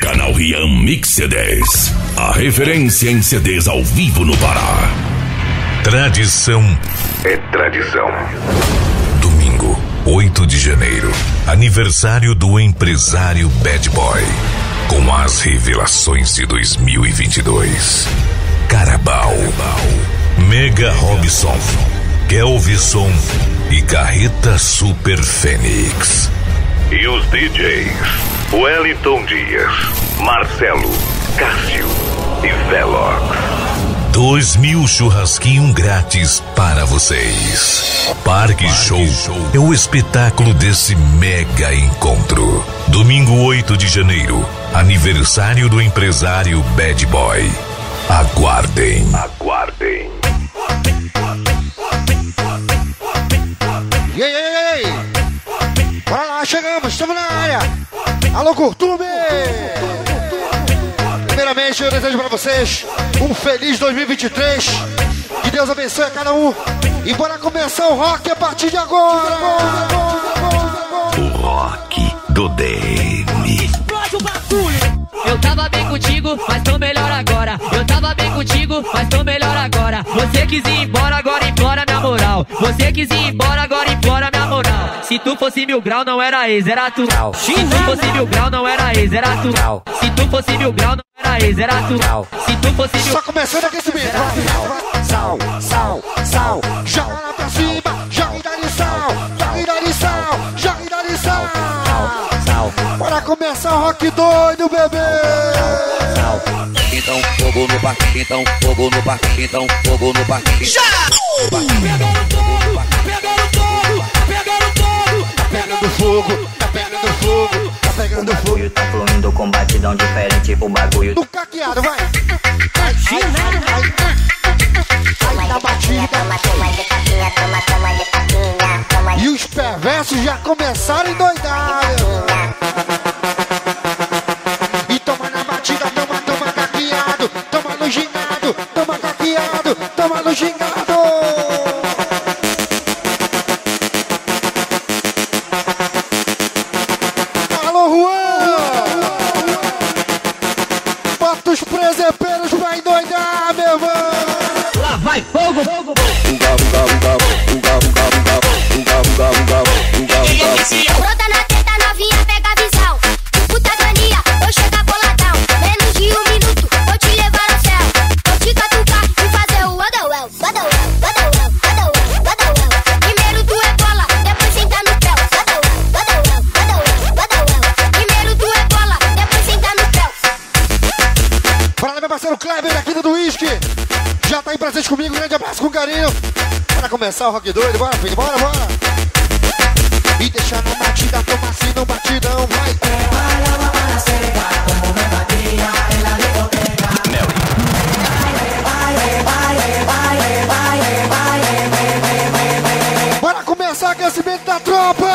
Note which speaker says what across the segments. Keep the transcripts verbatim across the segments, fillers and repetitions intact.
Speaker 1: Canal Rian Mix C Ds. A referência em C Ds ao vivo no Pará. Tradição é tradição. Domingo, oito de janeiro. Aniversário do empresário Bad Boy. Com as revelações de dois mil e vinte e dois. Carabao, Mega Robson, Kelvison e Carreta Super Fênix. E os D Js Wellington Dias, Marcelo, Cássio e Velox. Dois mil churrasquinho grátis para vocês. Parque Show é o espetáculo desse mega encontro. Domingo oito de janeiro, aniversário do empresário Bad Boy. Aguardem, aguardem.
Speaker 2: E aí, e aí, e aí? Bora lá, chegamos, estamos na área. Alô, Curtume! Primeiramente, eu desejo para vocês um feliz dois mil e vinte e três. Que Deus abençoe a cada um. E bora começar o rock a partir de agora.
Speaker 1: O rock do D M.
Speaker 3: Explode o bagulho. Eu tava bem contigo, mas tô melhor agora. Eu tava bem contigo, mas tô melhor agora. Você quis ir embora, agora implora minha moral. Você quis ir embora, agora implora minha moral. Se tu fosse mil grau, não era ex, era tu. Se tu fosse mil grau, não era ex, era tu. Se tu fosse mil grau, não era ex, era tu. Se tu fosse mil...
Speaker 2: Só começando aqui aquecimento. Sal, sal, sal. Joga lá pra cima, joga e dá-lhe sal. Joga e dá-lhe sal, joga e dá-lhe sal. Bora começar o rock doido, bebê.
Speaker 4: Então fogo no parque, então fogo no parque, então fogo no parque.
Speaker 3: Já! Pegando todo, pegando todo, pegando todo.
Speaker 2: Tá pegando fogo, tá pegando fogo, tá pegando fogo.
Speaker 5: O bagulho tá fluindo com batidão diferente, o bagulho
Speaker 2: do caqueado, vai. Ai, ai, ai, ai, ai, na batida. E os perversos já começaram a endoidar. E toma na batida, toma, toma caqueado. Toma no gingado, toma caqueado, toma no gingado. Alô, Juan! Bota os presepeiros pra endoidar, meu irmão!
Speaker 3: Lá vai fogo, fogo,
Speaker 6: brota na teta novinha, pega a visão. Puta mania, vou chegar boladão. Menos de um minuto, vou te levar ao céu. Vou te catucar e fazer o Wonderwell. Wonderwell, Wonderwell, Wonderwell, Wonderwell. Primeiro tu é bola, depois senta no pé. Wonderwell, Wonderwell, Wonderwell, Wonderwell. Primeiro tu é bola, depois senta no pé.
Speaker 2: Bora lá, meu parceiro Kleber aqui do Whisky. Já tá aí presente comigo, grande abraço com carinho. Bora começar o rock doido, bora filho, bora, bora. E deixa na batida, toma assim no batidão, vai. Bora começar o aquecimento da tropa.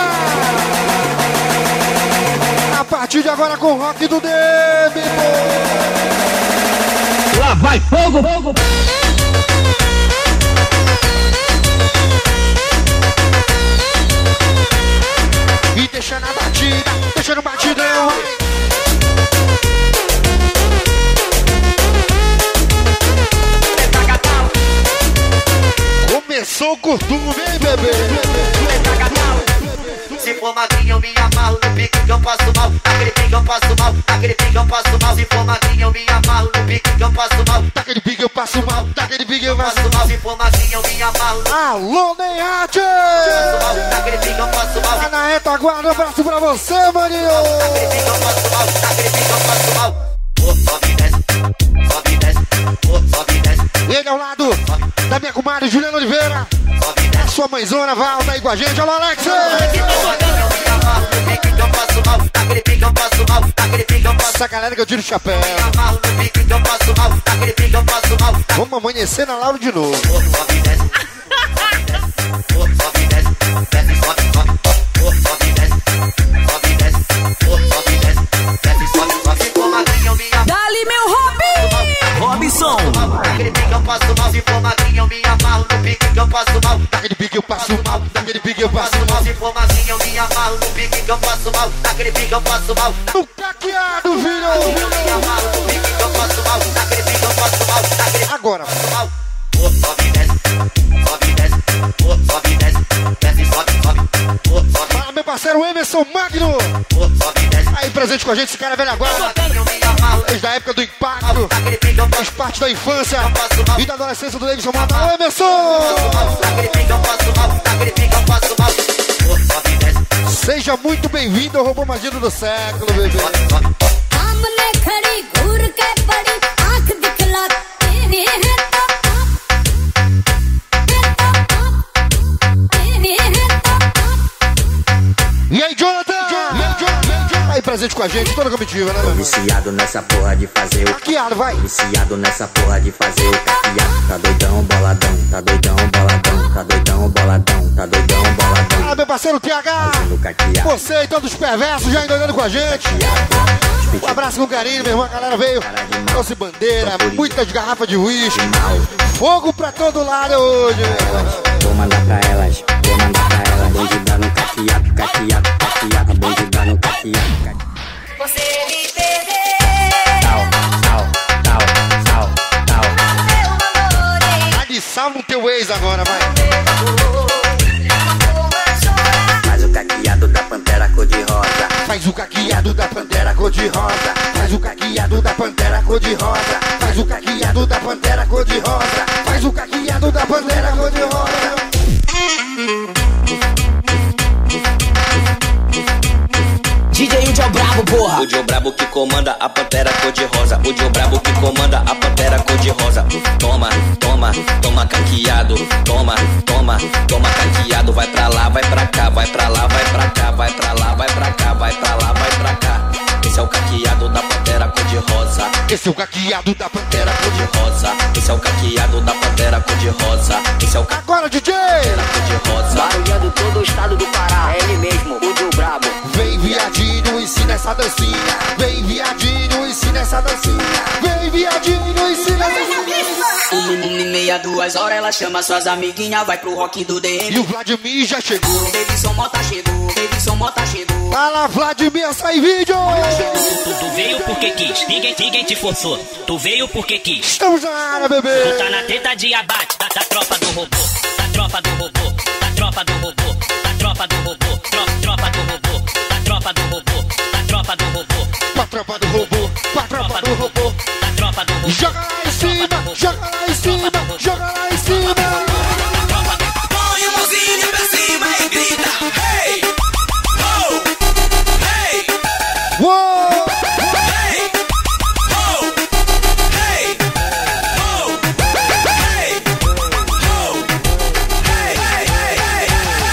Speaker 2: A partir de agora com o rock do D M.
Speaker 3: lá vai fogo, fogo.
Speaker 2: E deixa na batida, deixa no batidão. Começou o costume, hein, bebê?
Speaker 4: Se for magrinho, eu me amarro no pique que eu passo mal. Aquele pique eu passo mal, aquele pique eu passo mal. Se for magrinho, eu me amarro no pique que eu passo mal.
Speaker 2: Daquele pique eu passo mal, daquele pique eu passo
Speaker 4: mal. Se for magrinho, eu me amarro no...
Speaker 2: Alô, Neyate!
Speaker 4: Aquele pique eu passo mal.
Speaker 2: Tá na retaguarda, um abraço pra você, maninho!
Speaker 4: Aquele pique eu passo mal, aquele pique eu passo mal. Oh, sobe e desce, sobe e desce, oh, sobe e desce.
Speaker 2: Ele ao lado da minha comadre Juliana Oliveira. A sua mãezona Val tá aí com a gente. Alô, Alex! Essa galera que eu tiro o chapéu. Vamos amanhecer na Laura de novo.
Speaker 3: Dali, meu Robin!
Speaker 4: Robinson! Aquele pique eu passo mal, se for magrinho eu me amarro no pique que eu passo mal.
Speaker 2: Daquele pique eu passo mal, daquele pique pique eu passo
Speaker 4: mal. Se for magrinha eu me amarro no pique que eu passo mal. Naquele pique eu passo mal.
Speaker 2: No caqueado, filho.
Speaker 4: Eu me amarro no pique que eu passo mal. Naquele pique eu passo mal. Naquele
Speaker 2: agora.
Speaker 4: mal. Oh, sobe e desce, sobe e desce, oh, sobe e desce, desce, sobe, sobe, oh, sobe.
Speaker 2: Fala, meu parceiro Emerson Magno.
Speaker 4: Oh, sobe e desce.
Speaker 2: Aí, presente com a gente, esse cara é velho agora.
Speaker 4: Eu me amarro.
Speaker 2: Desde a época do impacto.
Speaker 4: Naquele pique eu
Speaker 2: Faz
Speaker 4: passo
Speaker 2: parte da infância
Speaker 4: mal.
Speaker 2: e da adolescência do Davidson Mota. Alô, Emerson!
Speaker 4: Naquele pique eu passo mal. Naquele pique eu passo mal. Oh, sobe e desce.
Speaker 2: Seja muito bem-vindo ao Robô Magido do Século, bebê.
Speaker 4: Sobe, sobe. E aí, Jonathan? Aí, presente com a gente, toda a comitiva, né, meu irmão?
Speaker 5: Viciado nessa porra de fazer o
Speaker 2: Caqueado, vai!
Speaker 5: Viciado nessa porra de fazer o caqueado. Tá doidão, boladão, tá doidão, boladão, tá doidão, boladão, tá doidão, boladão.
Speaker 2: Fala, meu parceiro T H!
Speaker 5: Fazendo caqueado.
Speaker 2: Você e todos os perversos já endoidando com a gente. Um abraço com carinho, meu irmão. A galera veio, trouxe bandeira, muitas garrafas de uísque. Fogo pra todo lado hoje, meu irmão.
Speaker 5: Vou mandar pra elas, vou mandar pra elas. Bandida no caqueado, caqueado, caqueado. Bandida no caqueado.
Speaker 6: Você me perdeu.
Speaker 5: Tal, tal, tal, tal, tal.
Speaker 6: Meu amor, hein?
Speaker 2: Tá de sal no teu ex agora, vai.
Speaker 5: Faz o caqueado da pantera cor-de-rosa.
Speaker 2: Faz o caqueado da pantera cor-de-rosa. Faz o caqueado da pantera cor-de-rosa. Faz o caqueado da pantera cor-de-rosa. Faz o caqueado da pantera cor-de-rosa.
Speaker 7: D J Udi é o brabo, porra.
Speaker 8: O Dio brabo que comanda a pantera cor-de-rosa. O Dio brabo que comanda a pantera cor-de-rosa. Toma, toma, toma caqueado. Toma, toma, toma caqueado. Vai pra lá, vai pra cá, vai pra lá, vai pra cá, vai pra lá, vai pra cá, vai pra lá, vai pra cá. Esse é o caqueado da pantera cor-de-rosa.
Speaker 2: Esse é o caqueado da pantera
Speaker 8: Cor-de-rosa. Esse é o caqueado da pantera cor-de-rosa. Esse é o caqueado
Speaker 2: agora, D J!
Speaker 8: cor-de-rosa.
Speaker 7: Barulhando todo o estado do Pará. É ele mesmo, o Dio brabo.
Speaker 2: Vem viadinho, ensina essa dancinha. Vem viadinho, ensina essa dancinha. Vem viadinho, ensina essa dancinha.
Speaker 7: O menino em meia, duas horas, ela chama suas amiguinhas. Vai pro rock do D M.
Speaker 2: E o Vladimir já chegou.
Speaker 7: Davidson Mota chegou, Davidson Mota chegou.
Speaker 2: Fala, Vladimir, sai vídeo!
Speaker 9: Tu, tu veio porque quis, ninguém, ninguém te forçou. Tu veio porque quis.
Speaker 2: Estamos na área, bebê!
Speaker 9: Tu tá na treta de abate, da, da tropa do robô. Da tropa do robô, da tropa do robô. Da tropa do robô, tro, tropa do robô. Da tropa do robô, da tropa do robô.
Speaker 2: Com a tropa do robô, com a tropa do robô.
Speaker 9: Da tropa do robô.
Speaker 2: Joga lá em cima, joga lá em cima, joga lá em cima!
Speaker 10: Põe o mãozinho pra cima e grita, hey! Oh! Hey!
Speaker 2: Uou!
Speaker 10: Hey! Oh! Hey! Oh! Hey! Oh! Hey! Hey!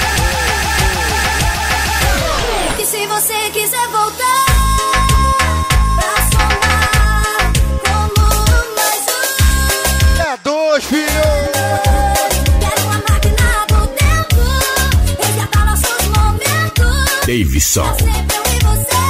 Speaker 6: E se você quiser voltar pra somar como mais um,
Speaker 2: É dois, filho!
Speaker 6: quero uma máquina do tempo, resgatar nossos momentos.
Speaker 1: Davidson.
Speaker 6: Sempre eu e você.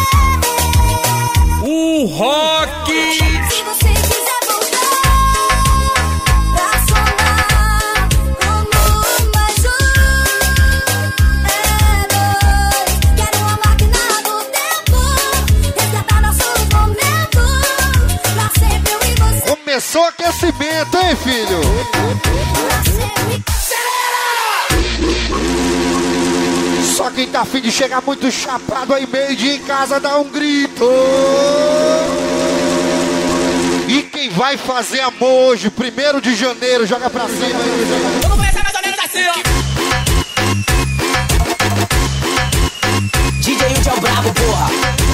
Speaker 10: O rock!
Speaker 6: Se você quiser voltar pra somar como mais um, é dois. Quero uma máquina do tempo, resgatar nossos momentos. Pra sempre eu e você.
Speaker 2: Começou o aquecimento, hein, filho?
Speaker 6: Pra sempre.
Speaker 2: Só quem tá afim de chegar muito chapado aí meio-dia em casa dá um grito. E quem vai fazer amor hoje, primeiro de janeiro, joga pra cima aí.
Speaker 7: Vamos começar mais ou menos assim, ó. D J Udi é o brabo, porra.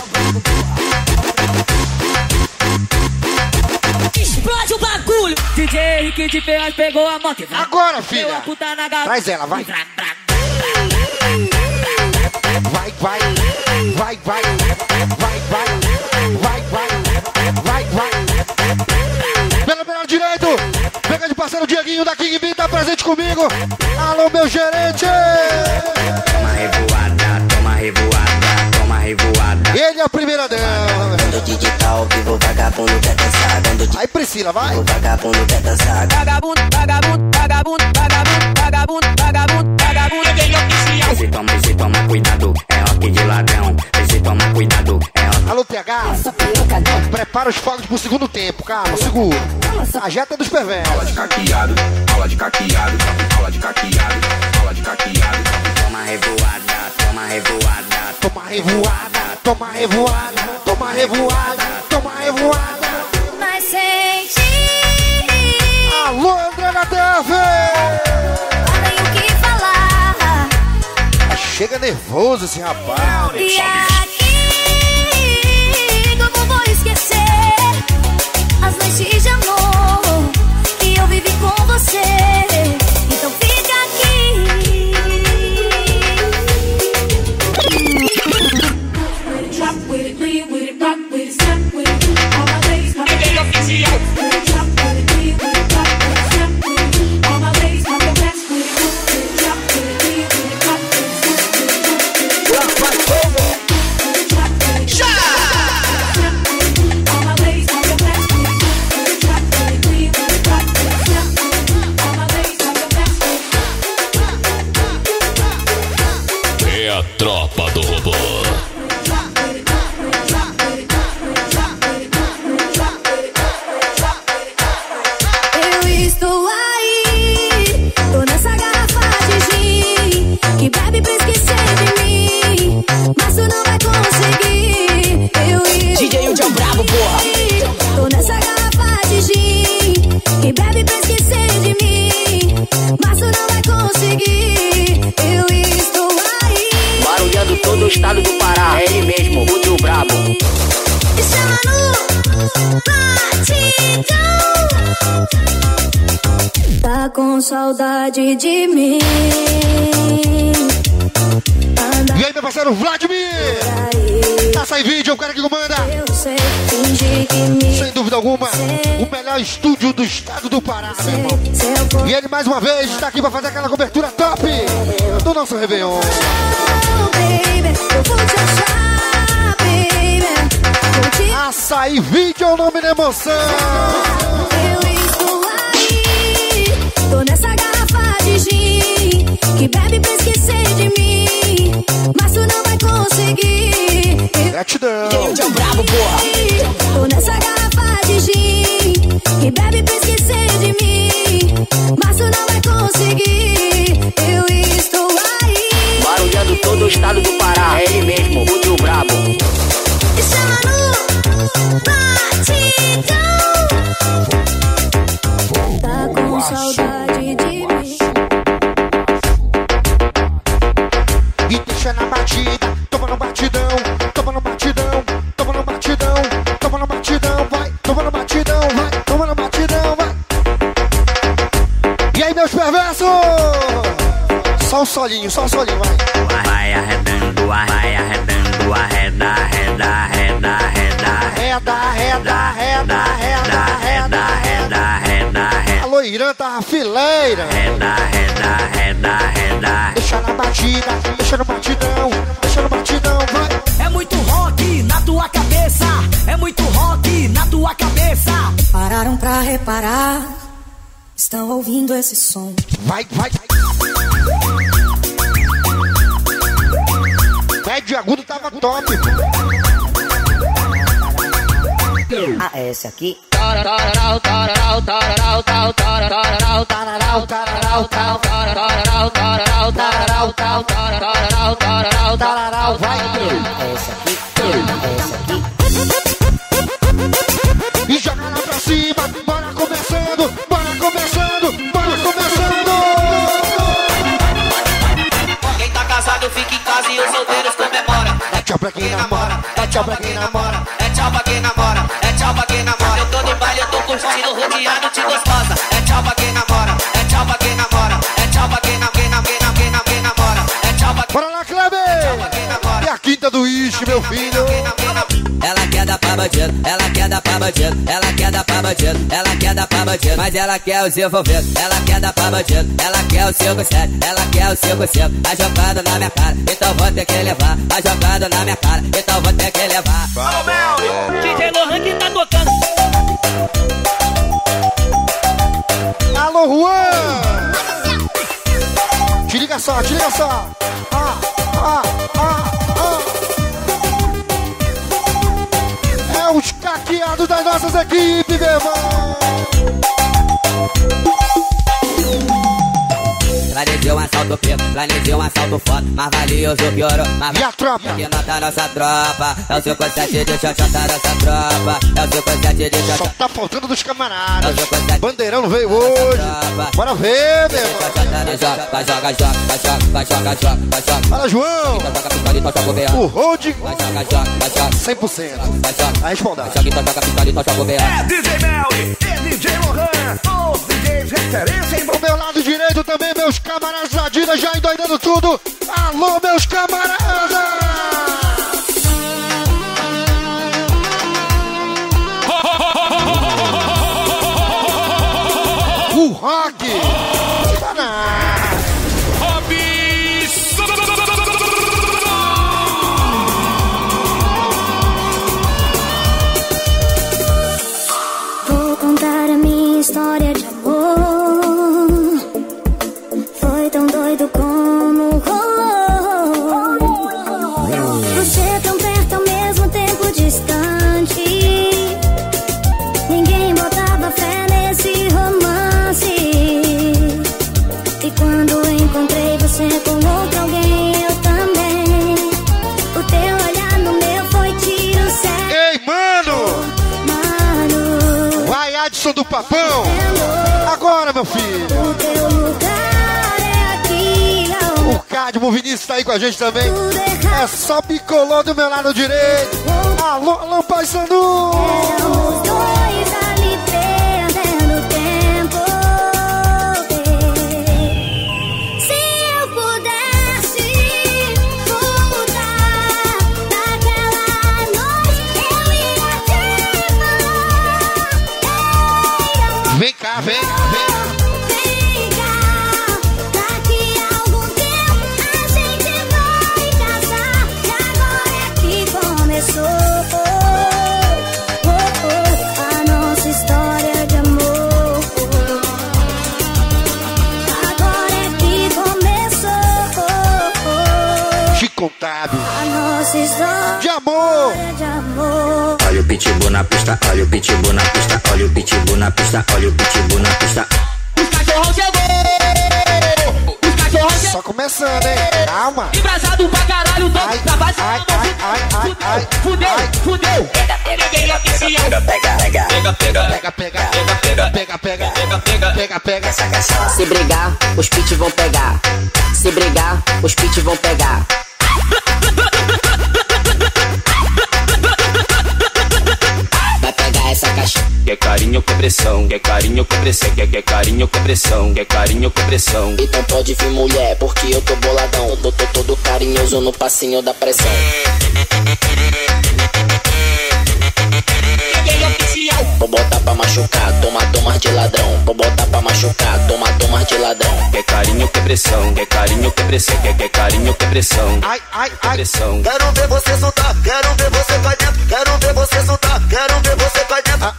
Speaker 7: Explode o bagulho. D J Henrique de Ferraz pegou a moto e vai.
Speaker 2: Agora,
Speaker 7: Deu a
Speaker 2: filha!
Speaker 7: puta na gata.
Speaker 2: Traz ela, vai.
Speaker 7: Vrá, vrá.
Speaker 2: Vai, vai, vai, vai, vai, vai, vai, vai, vai, vai. Pelo melhor direito, pega de parceiro Dieguinho da King B, tá presente comigo. Alô, meu gerente!
Speaker 5: Toma revoada, toma revoada, toma revoada.
Speaker 2: Ele é a primeira dela.
Speaker 5: Quando noite de tá ao vivo, vagabundo quer dançar. Dando de
Speaker 2: Aí, Priscila, vai.
Speaker 5: o vagabundo quer dançar.
Speaker 7: Vagabundo, vagabundo, vagabundo, vagabundo, vagabundo, vagabundo, vagabundo.
Speaker 5: Esse toma, esse toma cuidado, é rock de ladrão. Esse toma cuidado, é rock.
Speaker 2: Alô, T H. Prepara os fogos pro segundo tempo, calma, segura. A jeta dos perversos.
Speaker 11: Aula de caqueado, aula de caqueado, aula de caqueado, aula de caqueado.
Speaker 5: Toma revoada, toma revoada.
Speaker 2: Toma revoada, toma revoada, toma revoada, toma revoada.
Speaker 6: Mas sem ti,
Speaker 2: Alô, André da T V.
Speaker 6: não tenho o que falar.
Speaker 2: Chega nervoso esse rapaz.
Speaker 6: E aqui, como vou esquecer as noites de amor que eu vivi com você? Então fica aqui.
Speaker 12: Drop with it, lean with it, rock with it, step with it. All my ladies pop your best with it. Drop with it, lean with it, rock with it, step with it. All my ladies pop your best with it. Drop with it, lean with it, rock with it, step with it. Drop with it, step with it. All my ladies pop your best with it. Drop with it, lean with it, rock with it, step with it. All my ladies pop your best with it.
Speaker 1: É a tropa do robô.
Speaker 6: Eu estou aí, tô nessa garrafa de gin que bebe pra esquecer de mim, mas tu não vai conseguir. Eu estou
Speaker 7: D J Udião Brabo, porra.
Speaker 6: tô nessa garrafa de gin que bebe pra esquecer de mim, mas tu não vai conseguir. Eu estou aí,
Speaker 5: Barulhando todo o estado do Pará. É ele mesmo, o Dio Brabo.
Speaker 6: me chama no batidão. Tá com saudade de mim. Anda
Speaker 2: E aí, meu parceiro Vladimir.
Speaker 6: aí,
Speaker 2: Passa aí vídeo, é o cara que comanda.
Speaker 6: eu sei fingir que me
Speaker 2: Sem dúvida alguma, o melhor estúdio do estado do Pará, meu irmão.
Speaker 6: se eu for
Speaker 2: E ele mais uma vez está aqui para fazer aquela cobertura top do nosso Réveillon.
Speaker 6: baby, eu vou te achar, baby. Vou te
Speaker 2: Açaí Vídeo é o nome da emoção.
Speaker 6: Eu estou aí, tô nessa garrafa de gin que bebe pra esquecer de mim, mas tu não vai conseguir.
Speaker 2: Gratidão.
Speaker 7: D J Udião Brabo, porra.
Speaker 6: Tô nessa garrafa de gin que bebe pra esquecer de mim, mas tu não vai conseguir. Eu estou aí,
Speaker 5: Barulhando todo o estado do Pará. É ele mesmo, o Dio Brabo.
Speaker 6: me chama no batidão. Tá com saudade de mim.
Speaker 2: E deixa na batida, toma no batidão, toma no batidão, toma no batidão, toma no batidão, vai, toma no batidão, vai, toma no batidão, vai. E aí, meus perversos? Só o solinho, só o solinho, vai.
Speaker 5: Vai arredando, vai arredando, arreda, arreda, arreda, arreda.
Speaker 2: Reda, reda, reda, reda, reda, reda.
Speaker 5: Arreda, arreda,
Speaker 2: Alô, Irã, tá fileira.
Speaker 5: arreda, arreda, arreda, arreda.
Speaker 2: Deixa na batida, deixa no batidão, deixa no batidão, vai.
Speaker 7: É muito rock na tua cabeça. É muito rock na tua cabeça.
Speaker 12: Pararam pra reparar, estão ouvindo esse som.
Speaker 2: Vai, vai. Médio e agudo tava top.
Speaker 5: Ah, é esse aqui?
Speaker 3: Tararau, tararau, tararau, tararau, tararau, tararau, tararau, tararau, tararau, tararau, tararau, tararau, tararau, tararau, vai.
Speaker 5: É esse aqui? É esse aqui?
Speaker 2: E joga lá pra cima, bora começando, bora começando, bora começando.
Speaker 4: Quem tá casado fica em casa e os solteiros comemora.
Speaker 2: É tchau pra quem namora, é tchau pra quem namora.
Speaker 4: É tchau pra quem namora, é tchau pra quem namora. Eu tô de baile, eu tô curtindo, rodeado de gostosa. É tchau pra quem namora, é tchau pra quem namora. É tchau pra quem namora, quem namora, quem namora, quem namora. É tchau pra
Speaker 2: Bora lá, Kleber! É a quinta do Ishi, meu filho.
Speaker 4: quem namora.
Speaker 7: Ela quer dar pra
Speaker 13: pra bandido, ela quer dar pra bandido, ela quer dar pra bandido, ela quer dar pra bandido, mas ela quer os envolvidos, ela quer dar pra bandido, ela quer o cinco sete, ela quer o cinco cinco, tá jogando na minha cara, então vou ter que levar, tá jogando na minha cara, então vou ter que levar.
Speaker 7: D J Lohan que tá tocando.
Speaker 2: Alô, Juan! Te liga só, te liga só! Ah, ah, ah, ah. É os caqueados das nossas equipes, meu irmão!
Speaker 13: Planejei um assalto preto, planejei um assalto foda, mais valioso que ouro, mais
Speaker 2: e a tropa?
Speaker 13: que nota nossa tropa, é o cinco sete de xoxota da nossa tropa, é o cinco sete de xoxota.
Speaker 2: Só tá faltando dos camaradas. Bandeirão não veio hoje. Bora ver, meu irmão.
Speaker 13: Vai joga, vai joga, joga, vai joga, vai joga, joga, vai joga.
Speaker 2: Fala, João. O hold
Speaker 13: vai joga, joga, vai joga.
Speaker 2: cem por cento. Vai responder.
Speaker 13: Vai joga, toca pistola e toca o B.
Speaker 10: É D J Melly, é D J Lohan, os D Js referência em
Speaker 2: pro meu lado direito também, meus camaradas Adidas já endoidando tudo. Alô, meus camaradas! O rock!
Speaker 6: Vou contar a minha história de amor. Foi tão doido como rolou. Você tão perto ao mesmo tempo distante. Ninguém botava fé nesse romance. E quando encontrei você com outro alguém, eu também. O teu olhar no meu foi tiro certo.
Speaker 2: Ei, mano!
Speaker 6: Mano!
Speaker 2: Vai, Adson do Papão! Agora, meu filho!
Speaker 6: O teu lugar é aqui.
Speaker 2: O Cadmo Vinícius tá aí com a gente também. É só bicolor do meu lado direito. Alô, alô, Pai Sandu!
Speaker 6: Éramos dois ali perdendo tempo. Se eu pudesse voltar naquela noite, eu iria te falar.
Speaker 2: Vem cá, vem cá, vem cá.
Speaker 6: Vem cá, daqui a algum tempo a gente vai casar. E agora é que começou oh, oh, a nossa história de amor. Agora é que começou
Speaker 2: Te contábil.
Speaker 6: a nossa história
Speaker 2: De amor!
Speaker 6: de amor.
Speaker 5: Olha o pitbull na pista, olha o pitbull na pista, olha o pitbull na pista, olha o pitbull na pista.
Speaker 7: Os cachorrão chegou. Os cachorrão chegou.
Speaker 2: Só começando, hein? Calma!
Speaker 7: Embrasado pra caralho, tô
Speaker 2: Ai,
Speaker 7: pra baixo.
Speaker 2: ai, ai, ai, ai, ai,
Speaker 7: Fudeu,
Speaker 2: ai.
Speaker 7: fudeu. Peguei a piscina.
Speaker 8: Pega, pega, pega,
Speaker 2: Pega, pega, pega, pega, pega, pega, pega, pega.
Speaker 13: Se brigar, os pit vão pegar. Se brigar, os pit vão pegar. Vai pegar essa caixa.
Speaker 8: Quer carinho com pressão, quer carinho com pressão, quer, quer carinho com pressão, quer carinho com pressão.
Speaker 13: Então pode vir mulher, porque eu tô boladão. Tô, tô todo carinhoso no passinho da pressão. Vou botar pra machucar, toma, toma de ladrão. Vou botar pra machucar, toma, toma de ladrão.
Speaker 8: Quer carinho com pressão, quer carinho com pressão, quer, quer carinho com pressão.
Speaker 2: Ai, ai,
Speaker 8: Com
Speaker 2: ai.
Speaker 8: pressão.
Speaker 10: Quero ver você soltar, quero ver você cai dentro, quero ver você soltar, quero ver você cai dentro.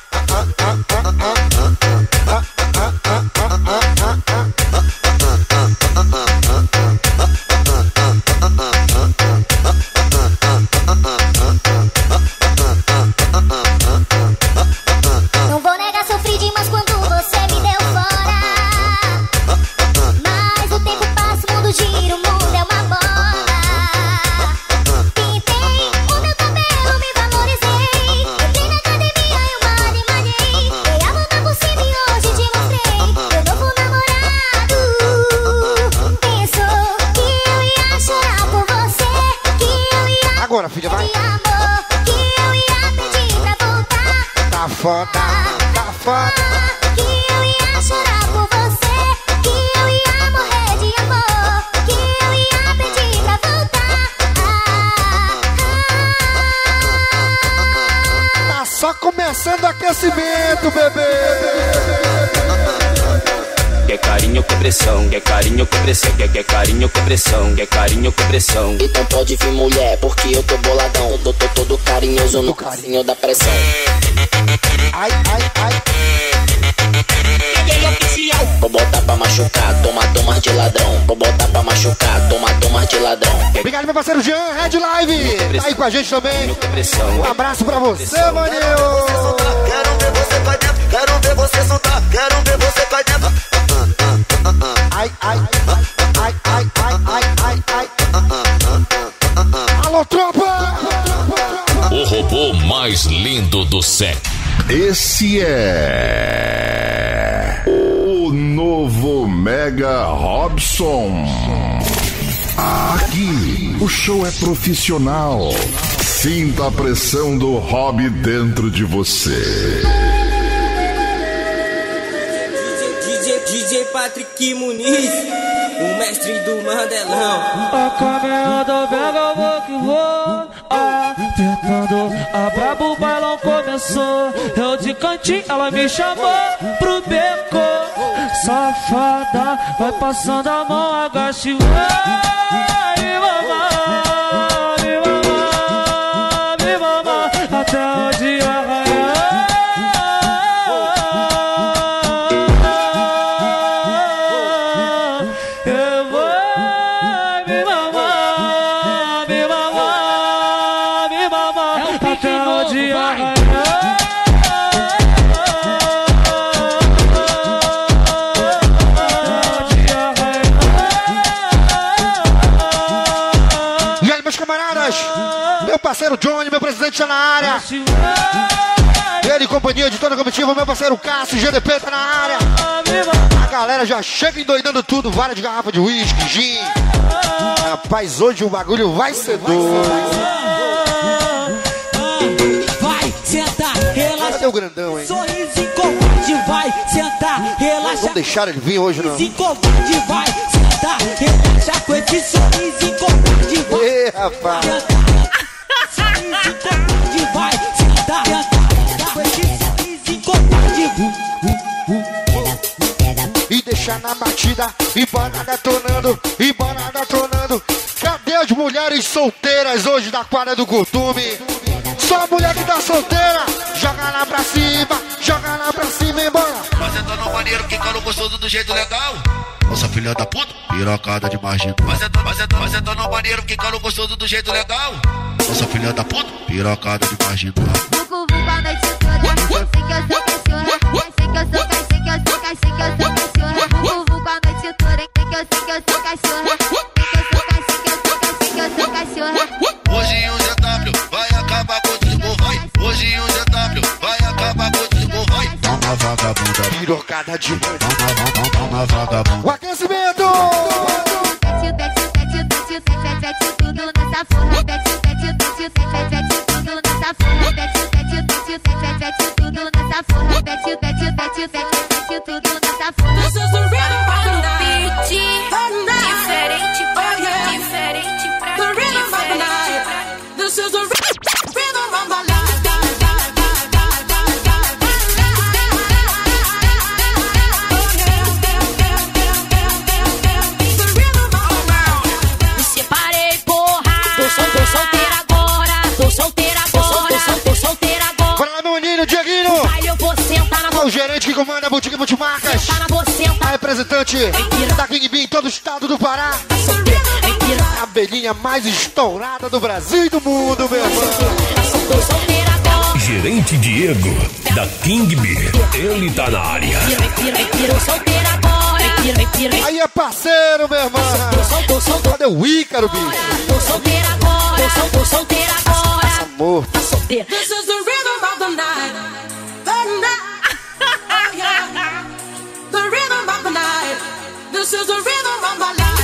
Speaker 6: Não vou negar, sofri demais quando você me deu fora. Mas o tempo passa, o mundo gira, o mundo é uma bola. Pintei o meu cabelo, me valorizei. Entrei na academia e eu malhei, malhei. Dei a volta por cima e hoje te mostrei meu novo namorado. Pensou que eu ia chorar por você, que eu ia
Speaker 2: Agora, filha, vai.
Speaker 6: pedir amor, que eu ia pedir pra voltar.
Speaker 2: Tá foda, tá foda.
Speaker 6: Que eu ia chorar por você, que eu ia morrer de amor, que eu ia pedir pra voltar.
Speaker 2: Tá Só começando o aquecimento, bebê.
Speaker 8: Quer carinho com pressão, quer carinho com pressão, quer, quer carinho com pressão, quer carinho com pressão.
Speaker 14: Então pode vir mulher, porque eu tô boladão. Tô, tô todo carinhoso no carinho da pressão.
Speaker 2: Ai, ai, ai.
Speaker 14: Vou botar pra machucar, toma, toma de ladrão. Vou botar pra machucar, toma, toma de ladrão.
Speaker 2: Obrigado, meu parceiro Jean, Red Live. Tá aí com a gente também. Um abraço pra você, maninho.
Speaker 10: Quero ver você pra dentro, quero ver você soltar, quero ver você pra dentro.
Speaker 2: Ai, ai, ai, ai, ai, ai, ai, ai. Alô, tropa!
Speaker 1: O robô mais lindo do século. Esse é o novo Mega Robson. Aqui o show é profissional. Sinta a pressão do hobby dentro de você.
Speaker 13: D J Patrick Muniz, o mestre do Mandelão.
Speaker 7: A caminhada pega, vou que vou. Apertando, a brabo, o bailão começou. Eu de cantinho, ela me chamou pro beco. Safada, vai passando a mão, agache. Vai, mamãe, me mamãe, me mamãe, até o dia raiar.
Speaker 2: Meu parceiro Johnny, meu presidente tá na área. Ele e companhia de toda a comitiva, meu parceiro Cássio, G D P tá na área. A galera já chega endoidando tudo, várias garrafas de uísque, gin. Rapaz, hoje o bagulho vai ser doido.
Speaker 7: Vai sentar, relaxa.
Speaker 2: Cadê o grandão, hein?
Speaker 7: Sorriso e covarde, vai sentar, relaxa.
Speaker 2: Não deixaram ele vir hoje, não.
Speaker 7: Sorriso e covarde, vai sentar, relaxa com esse sorriso e covarde, vai.
Speaker 2: Ê, rapaz.
Speaker 7: Sorriso e covarde, vai sentar, relaxa com esse sorriso e covarde.
Speaker 2: E deixar na batida, e bora detonando, e bora detonando. Cadê as mulheres solteiras hoje da quadra do costume? Só a mulher que tá solteira, joga lá pra cima, joga lá pra cima e bora.
Speaker 10: Fazendo no maneiro, que cano gostoso do jeito legal. Nossa filha da puta, pirocada de margem. Fazendo, fazendo, fazendo no maneiro, que cano gostoso do jeito legal. Nossa filha da puta, pirocada de margem.
Speaker 6: Vucu, vucu a noite toda, eu sei que eu sou cachorra. Eu sei que eu sou cachorra, sei que eu sou cachorra, sei que eu sou cachorra. Vucu, vucu a noite toda, sei que eu sei que eu sou cachorra. Sei que eu sou cachorra, sei que eu sou cachorra, sei que eu sou cachorra.
Speaker 10: Hoje o Z W vai acabar com o vai. Hoje o Z W vai acabar com o vai. Toma vagabunda,
Speaker 2: pirocada de
Speaker 10: toma, toma, toma vagabunda.
Speaker 2: O aquecimento!
Speaker 6: Tete, tete, tete, tete, tete, tete, tudo nessa forra. Tete, tete, tete, tete, tete, tudo nessa forra. Tete, tete, tete, tete, tete, tudo nessa forra. Tete, tete, tete, tete, tete, tudo nessa forra.
Speaker 12: This is the rhythm of the night.
Speaker 6: Diferente pra mim, diferente pra mim.
Speaker 12: The rhythm of the night. This is the rhythm of the night.
Speaker 3: Me separei, porra. Tô, sol, tô solteira agora. Tô solteira agora. Tô, sol, tô solteira agora.
Speaker 2: Bora lá, meu menino, Dieguinho.
Speaker 3: Aí eu vou sentar na
Speaker 2: O gerente que comanda a Boutique Multimarcas.
Speaker 3: Sentar na vou sentar.
Speaker 2: A representante da King Bee em todo o estado do Pará. A abelhinha mais estourada do Brasil e do mundo, meu irmão.
Speaker 3: Tô solteira agora.
Speaker 1: Gerente Diego, da King Bee. Ele tá na área.
Speaker 3: Tô solteira agora.
Speaker 2: Aí é parceiro, meu irmão.
Speaker 3: Tô solteira.
Speaker 2: Cadê o Ícaro, bicho?
Speaker 3: Tô solteira agora. Tô solteira agora.
Speaker 2: Amor.
Speaker 3: Tá solteira.
Speaker 12: This is the rhythm of the night. The night. Oh, yeah. The rhythm of the night. This is the rhythm of the night.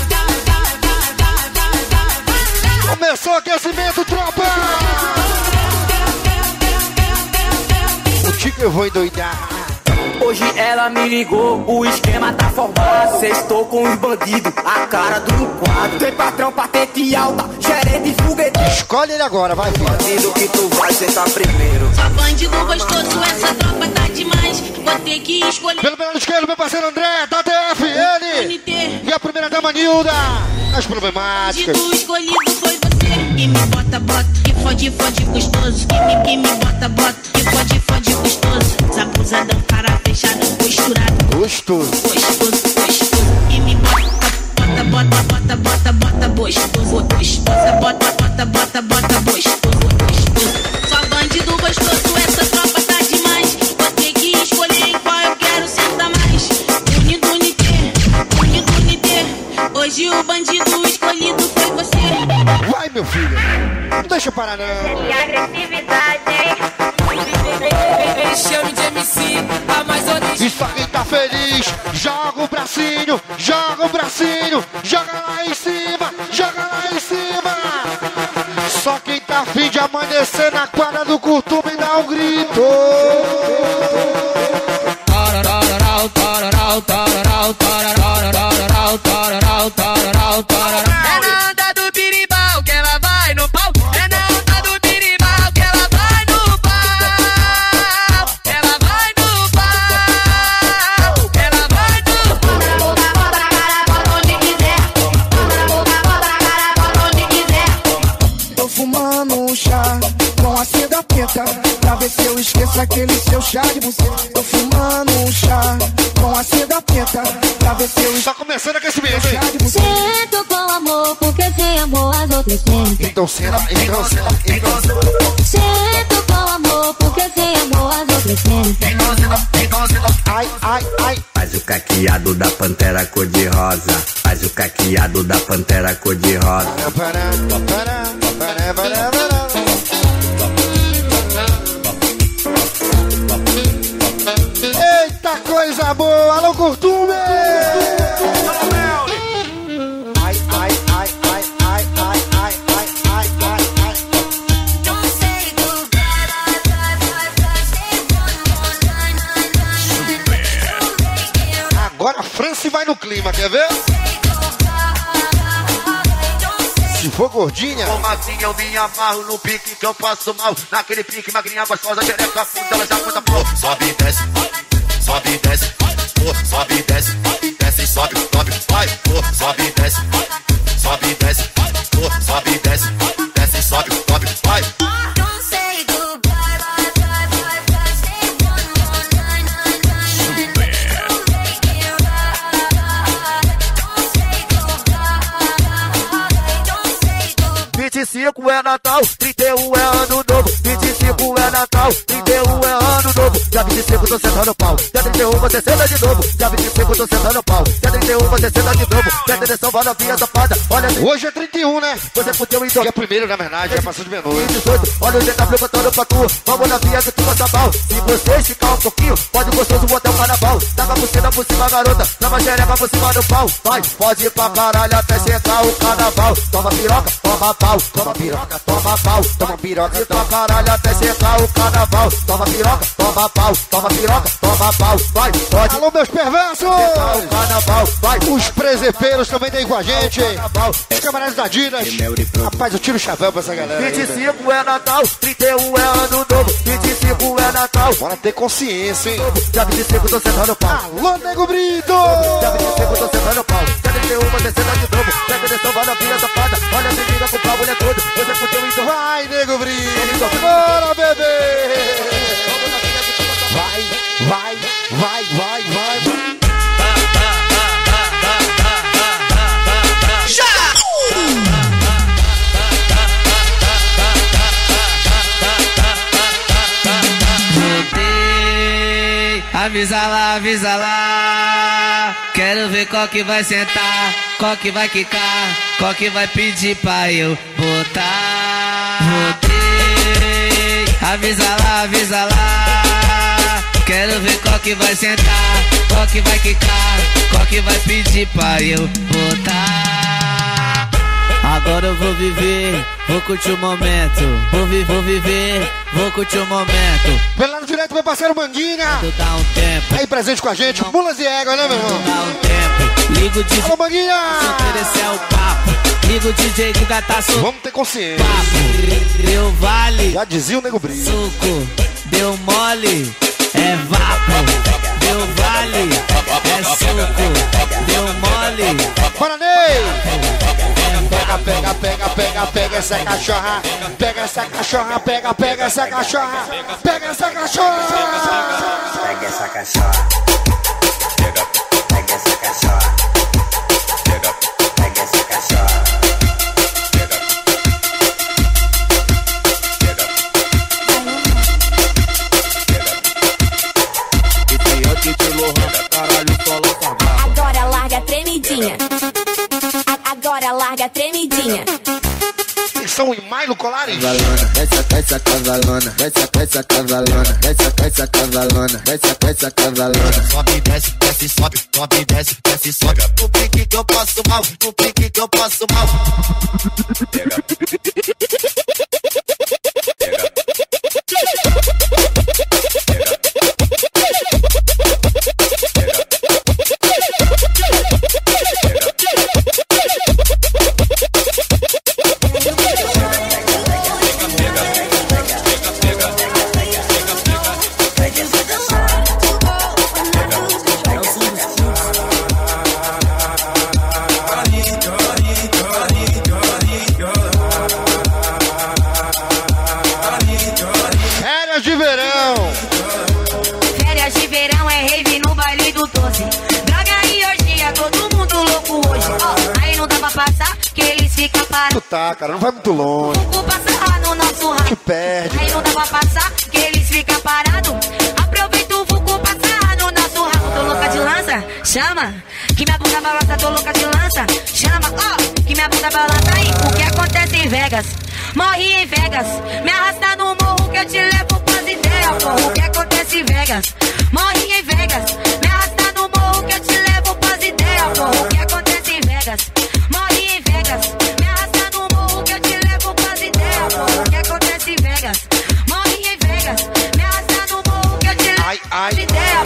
Speaker 2: Começou o aquecimento, tropa! O Tico eu vou endoidar.
Speaker 15: Hoje ela me ligou, o esquema tá formado. Sextou com os bandidos, a cara do quadro. Tem patrão, patente alta, gerente foguete.
Speaker 2: Escolhe ele agora, vai, filho.
Speaker 15: Bandido que tu vai sentar primeiro.
Speaker 16: Só bandido gostoso, essa tropa tá demais. Vou ter que escolher.
Speaker 2: Pelo pelo esquerdo, meu parceiro André, da T F, ele. E a primeira dama Nilda. As problemáticas.
Speaker 16: Bandido escolhido foi você. Que me bota, bota, que fode, fode gostoso. Que me, que me bota, bota, que fode, fode gostoso. Abusadão, cara fechado, costurado.
Speaker 2: Gostoso.
Speaker 16: Gostoso, gostoso. Que me bota, bota, bota, bota, bota, bota, gostoso. Gostoso, bota, bota, bota, bota, gostoso. Gostoso. Só bandido gostoso, essa tropa tá demais. Vou ter que escolher em qual eu quero sentar mais. Unido, unité, unido, unité. Hoje o bandido escolhido foi você.
Speaker 2: Vai, meu filho. Não deixa eu parar, não.
Speaker 16: Que agressividade, hein?
Speaker 15: Me chame de M C, a mais original.
Speaker 2: Isso aqui tá feliz. Joga o bracinho, joga o bracinho. Joga lá em cima, joga lá em cima. Só quem tá afim de amanhecer na quadra do Curtume dá um grito.
Speaker 15: É na onda do birimbau que ela vai no pau. É na onda do birimbau que ela vai no pau. Ela vai no pau. Ela vai no pau.
Speaker 16: Bota a boca, bota a cara, bota onde quiser. Bota a boca, bota a cara, bota onde quiser.
Speaker 15: Tô fumando um chá com a seda preta, pra ver se eu esqueço aquele seu chá de buceta. Tô fumando um chá com a seda preta, pra ver se eu esqueço.
Speaker 2: Tá começando aquecimento, hein?
Speaker 6: Sinto com amor, porque sem amor as outras sentem.
Speaker 2: Então cena, então cena, então cena.
Speaker 6: Sinto com amor, porque sem amor as outras sentem.
Speaker 2: Ai, ai, ai.
Speaker 5: Faz o caqueado da pantera cor-de-rosa. Faz o caqueado da pantera cor-de-rosa.
Speaker 2: Eita coisa boa, alô Curtume! Ai, ai, ai, ai, ai, ai, ai, ai, ai, ai, ai. Agora a França vai no clima, quer ver? Se for gordinha.
Speaker 10: Ô magrinha, eu me amarro no pique que eu passo mal. Naquele pique, magrinha gostosa, xereca funda, ela já conta pô. Sobe e desce, sobe e desce, pô, sobe e desce, desce e sobe, sobe, vai, pô, sobe e desce, sobe e desce, pô, sobe e desce, desce e sobe, sobe, vai. vinte e cinco é Natal, trinta e um é ano novo. vinte e cinco é Natal, trinta e um é ano novo. Dia vinte e cinco tô sentando pau, dia trinta e um você senta de novo. Dia vinte e cinco tô sentando pau, dia trinta e um você senta de novo. Presta atenção, vai novinha safada, olha assim.
Speaker 2: Hoje é trinta e um, né?
Speaker 10: Você fudeu em dois.
Speaker 2: Dia primeiro, na verdade, já passou de meia-noite.
Speaker 10: dezoito, olha o G W botando pra tu. Vamos novinha que tu gosta mal. Se você esticar um pouquinho, pode gostoso botar o carnaval. Taca por cima, por cima, garota, toma xereca por cima do pau. Vai, pode ir pra caralho até chegar o carnaval. Toma piroca, toma pau, toma piroca, toma pau, toma piroca e pra caralho até chegar o carnaval. Toma piroca, toma pau, toma piroca, toma pau, vai, pode.
Speaker 2: Alô, meus perversos!
Speaker 10: O carnaval, vai.
Speaker 2: Os presepeiros também tem com a gente. Os camaradas da Dinas. Rapaz, eu tiro o chapéu pra essa galera.
Speaker 10: vinte e cinco é Natal, trinta e um é ano novo. vinte e cinco é Natal.
Speaker 2: Bora ter consciência, hein?
Speaker 10: Dia vinte e cinco tô sentando pau.
Speaker 2: Alô, Nego Brito!
Speaker 10: Dia vinte e cinco tô sentando pau. Dia trinta e um você senta de novo. Presta atenção, vai novinha safada. Olha a menina com o pau, mulher todo. Você fudeu então.
Speaker 2: Vai, Nego Brito! Bora, bebê! Vai, vai, vai, vai, vai.
Speaker 15: Já!
Speaker 3: Voltei, avisa lá, avisa lá. Quero ver qual que vai sentar, qual que vai quicar, qual que vai pedir pra eu botar. Voltei, avisa lá, avisa lá. Quero ver qual que vai sentar, qual que vai quicar, qual que vai pedir pra eu botar.
Speaker 7: Agora eu vou viver, vou curtir o momento. Vou, vi, vou viver, vou curtir o momento.
Speaker 2: Pelo lado direito, meu parceiro Manguinha.
Speaker 7: Tu dá um tempo.
Speaker 2: Aí presente com a gente, mulas e égua, né, meu irmão?
Speaker 7: Tu dá um tempo. Liga o D J.
Speaker 2: Alô, Manguinha.
Speaker 7: Se oferecer o papo. Liga o D J que já tá solto.
Speaker 2: Vamos ter consciência.
Speaker 7: Papo. Deu vale.
Speaker 2: Já dizia o Nego Brito.
Speaker 7: Suco. Deu mole. É vapo. Deu vale. É suco. Deu mole.
Speaker 2: Bora, Ney. Pega, pega, pega, pega, pega essa cachorra. Pega essa cachorra, pega, pega essa cachorra. Pega essa cachorra.
Speaker 5: Pega essa cachorra. Pega, pega essa cachorra. Pega, pega essa cachorra. Pega, pega, pega.
Speaker 6: Agora larga a tremidinha. Agora larga a tremidinha.
Speaker 2: São em Milo Colares.
Speaker 10: Essa, essa cavalona, essa, essa cavalona, essa, essa cavalona, essa, essa cavalona. Sobe, desce, desce, sobe, sobe, desce, desce, sobe. O pique que eu passo mal, o pique que eu passo mal. Pega.
Speaker 2: Tá, cara, não vai muito longe.
Speaker 6: O passar no nosso rabo.
Speaker 2: Que perde.
Speaker 6: Aí não dá pra passar, que eles ficam parados. Aproveita o vulco passar no nosso rabo. Tô louca de lança, chama. Que minha bunda balança, tô louca de lança. Chama, ó, oh, que minha bunda balança. Aí, o que acontece em Vegas? Morri em Vegas. Me arrasta no morro que eu te levo pras ideias, porra. O que acontece em Vegas? Morri em Vegas. Me arrasta no morro que eu te levo pras ideias, porra. O que acontece em Vegas? Morri em Vegas. Me arrasta o que acontece em Vegas? Morre em Vegas. Me arrasta no morro que eu te levo.
Speaker 2: Ai, ai.
Speaker 6: Ideia.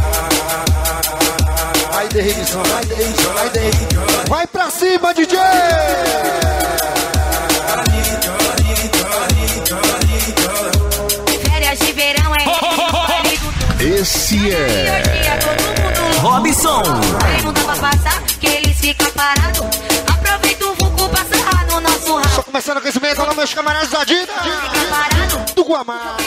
Speaker 2: Ai, derribição, ai, derribição, ai, derribição. Vai pra cima, D J!
Speaker 6: Férias de verão é.
Speaker 1: Esse é
Speaker 7: Robson.
Speaker 6: Aí não dá pra passar, que eles ficam parados. Aproveita o vulco passar no nosso rabo.
Speaker 2: Só começando o aquecimento, olha meus camaradas da Dida. Do Guamá.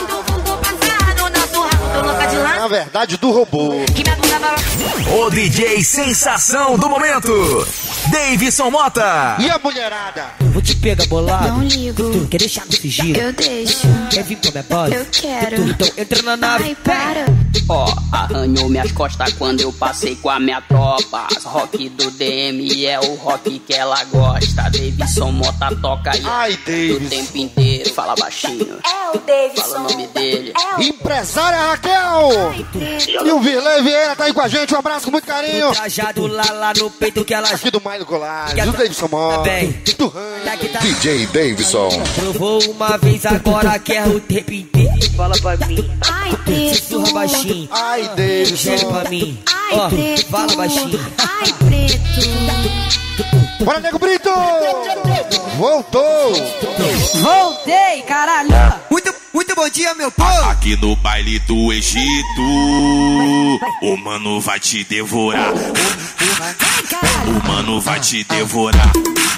Speaker 2: Na verdade, do robô.
Speaker 1: O D J sensação do momento, Davidson Mota.
Speaker 2: E a mulherada?
Speaker 7: Vou te pegar bolado.
Speaker 6: Não ligo.
Speaker 7: Tu quer deixar desse giro?
Speaker 6: Eu deixo.
Speaker 7: Quer vir pra minha base?
Speaker 6: Eu quero.
Speaker 7: Tu, então entra na nave.
Speaker 6: Ai, para.
Speaker 17: Ó, oh, arranhou minhas costas quando eu passei com a minha tropa. Rock do D M é o rock que ela gosta. Davidson Mota toca aí.
Speaker 2: Ai, Davidson.
Speaker 17: O tempo inteiro, fala baixinho.
Speaker 6: É o Davidson.
Speaker 17: Fala o nome dele.
Speaker 6: É o...
Speaker 2: Empresária Raquel. E o Virley Vieira tá aí com a gente. Um abraço com muito carinho.
Speaker 7: Trajado lá, lá no peito que ela...
Speaker 2: Aqui do Milo Colares, do Davidson Mota. Do Randy.
Speaker 1: D J Davidson.
Speaker 7: Provou uma vez, agora quer o tempo inteiro. Fala pra mim.
Speaker 6: Ai, preto.
Speaker 7: Sussurra baixinho.
Speaker 2: Ai, Davidson.
Speaker 7: Gere pra mim.
Speaker 6: Ai,
Speaker 7: Ó,
Speaker 6: preto.
Speaker 7: fala baixinho.
Speaker 6: Ai, preto.
Speaker 2: Bora, Nego Brito. Voltou.
Speaker 7: Voltei, caralho.
Speaker 10: Muito, muito bom dia, meu povo.
Speaker 18: Aqui no baile do Egito, o mano vai te devorar. O mano vai te devorar.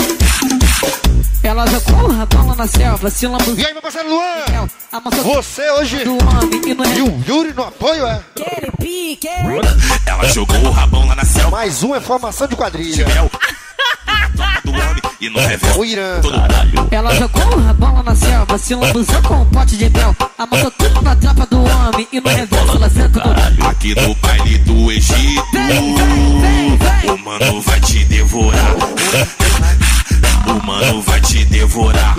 Speaker 7: Ela jogou o rabão na selva, se lambuzou.
Speaker 2: E aí, meu parceiro Luan? Você hoje
Speaker 7: do homem e não é...
Speaker 2: E o Yuri no apoio, é?
Speaker 7: Aquele pique.
Speaker 18: Ela jogou o rabão lá na selva.
Speaker 2: Mais uma é formação de quadrilha.
Speaker 18: Do homem e não revela.
Speaker 2: O Irã.
Speaker 7: Ela jogou o rabão lá na selva, se lambuzou com um pote de mel. Amassou tudo na tropa do homem e não revela. Ela senta do...
Speaker 18: Aqui no baile do Egito,
Speaker 7: vem, vem, vem, vem.
Speaker 18: O mano vai te devorar. O mano vai te devorar.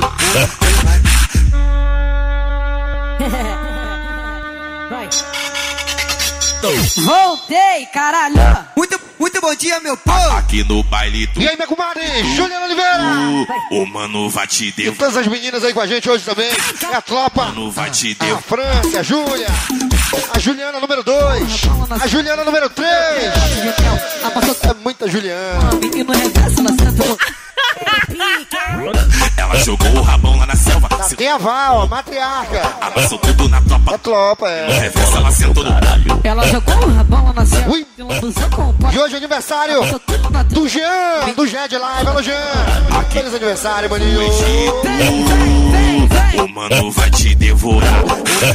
Speaker 7: Voltei, caralho.
Speaker 10: Muito, muito, bom dia, meu povo.
Speaker 18: Aqui no baile do...
Speaker 2: E aí, minha comadre, Juliana Oliveira.
Speaker 18: O mano vai te
Speaker 2: E
Speaker 18: devorar.
Speaker 2: todas as meninas aí com a gente hoje também. É a tropa.
Speaker 18: Mano vai te
Speaker 2: A
Speaker 18: devorar.
Speaker 2: França, a Júlia. A Juliana número dois. A Juliana número três. É muita Juliana.
Speaker 18: Ela jogou o rabão lá na selva.
Speaker 2: Tem a Val, a matriarca.
Speaker 18: Amassou tudo na tropa.
Speaker 2: É tropa,
Speaker 18: No
Speaker 2: é.
Speaker 18: reverso ela sentou no caralho.
Speaker 7: Ela jogou o rabão lá na selva.
Speaker 2: Ui. E hoje é aniversário do Jean, do Jean de Live. Alô, Jean. Feliz aniversário, maninho.
Speaker 18: O mano vai te devorar.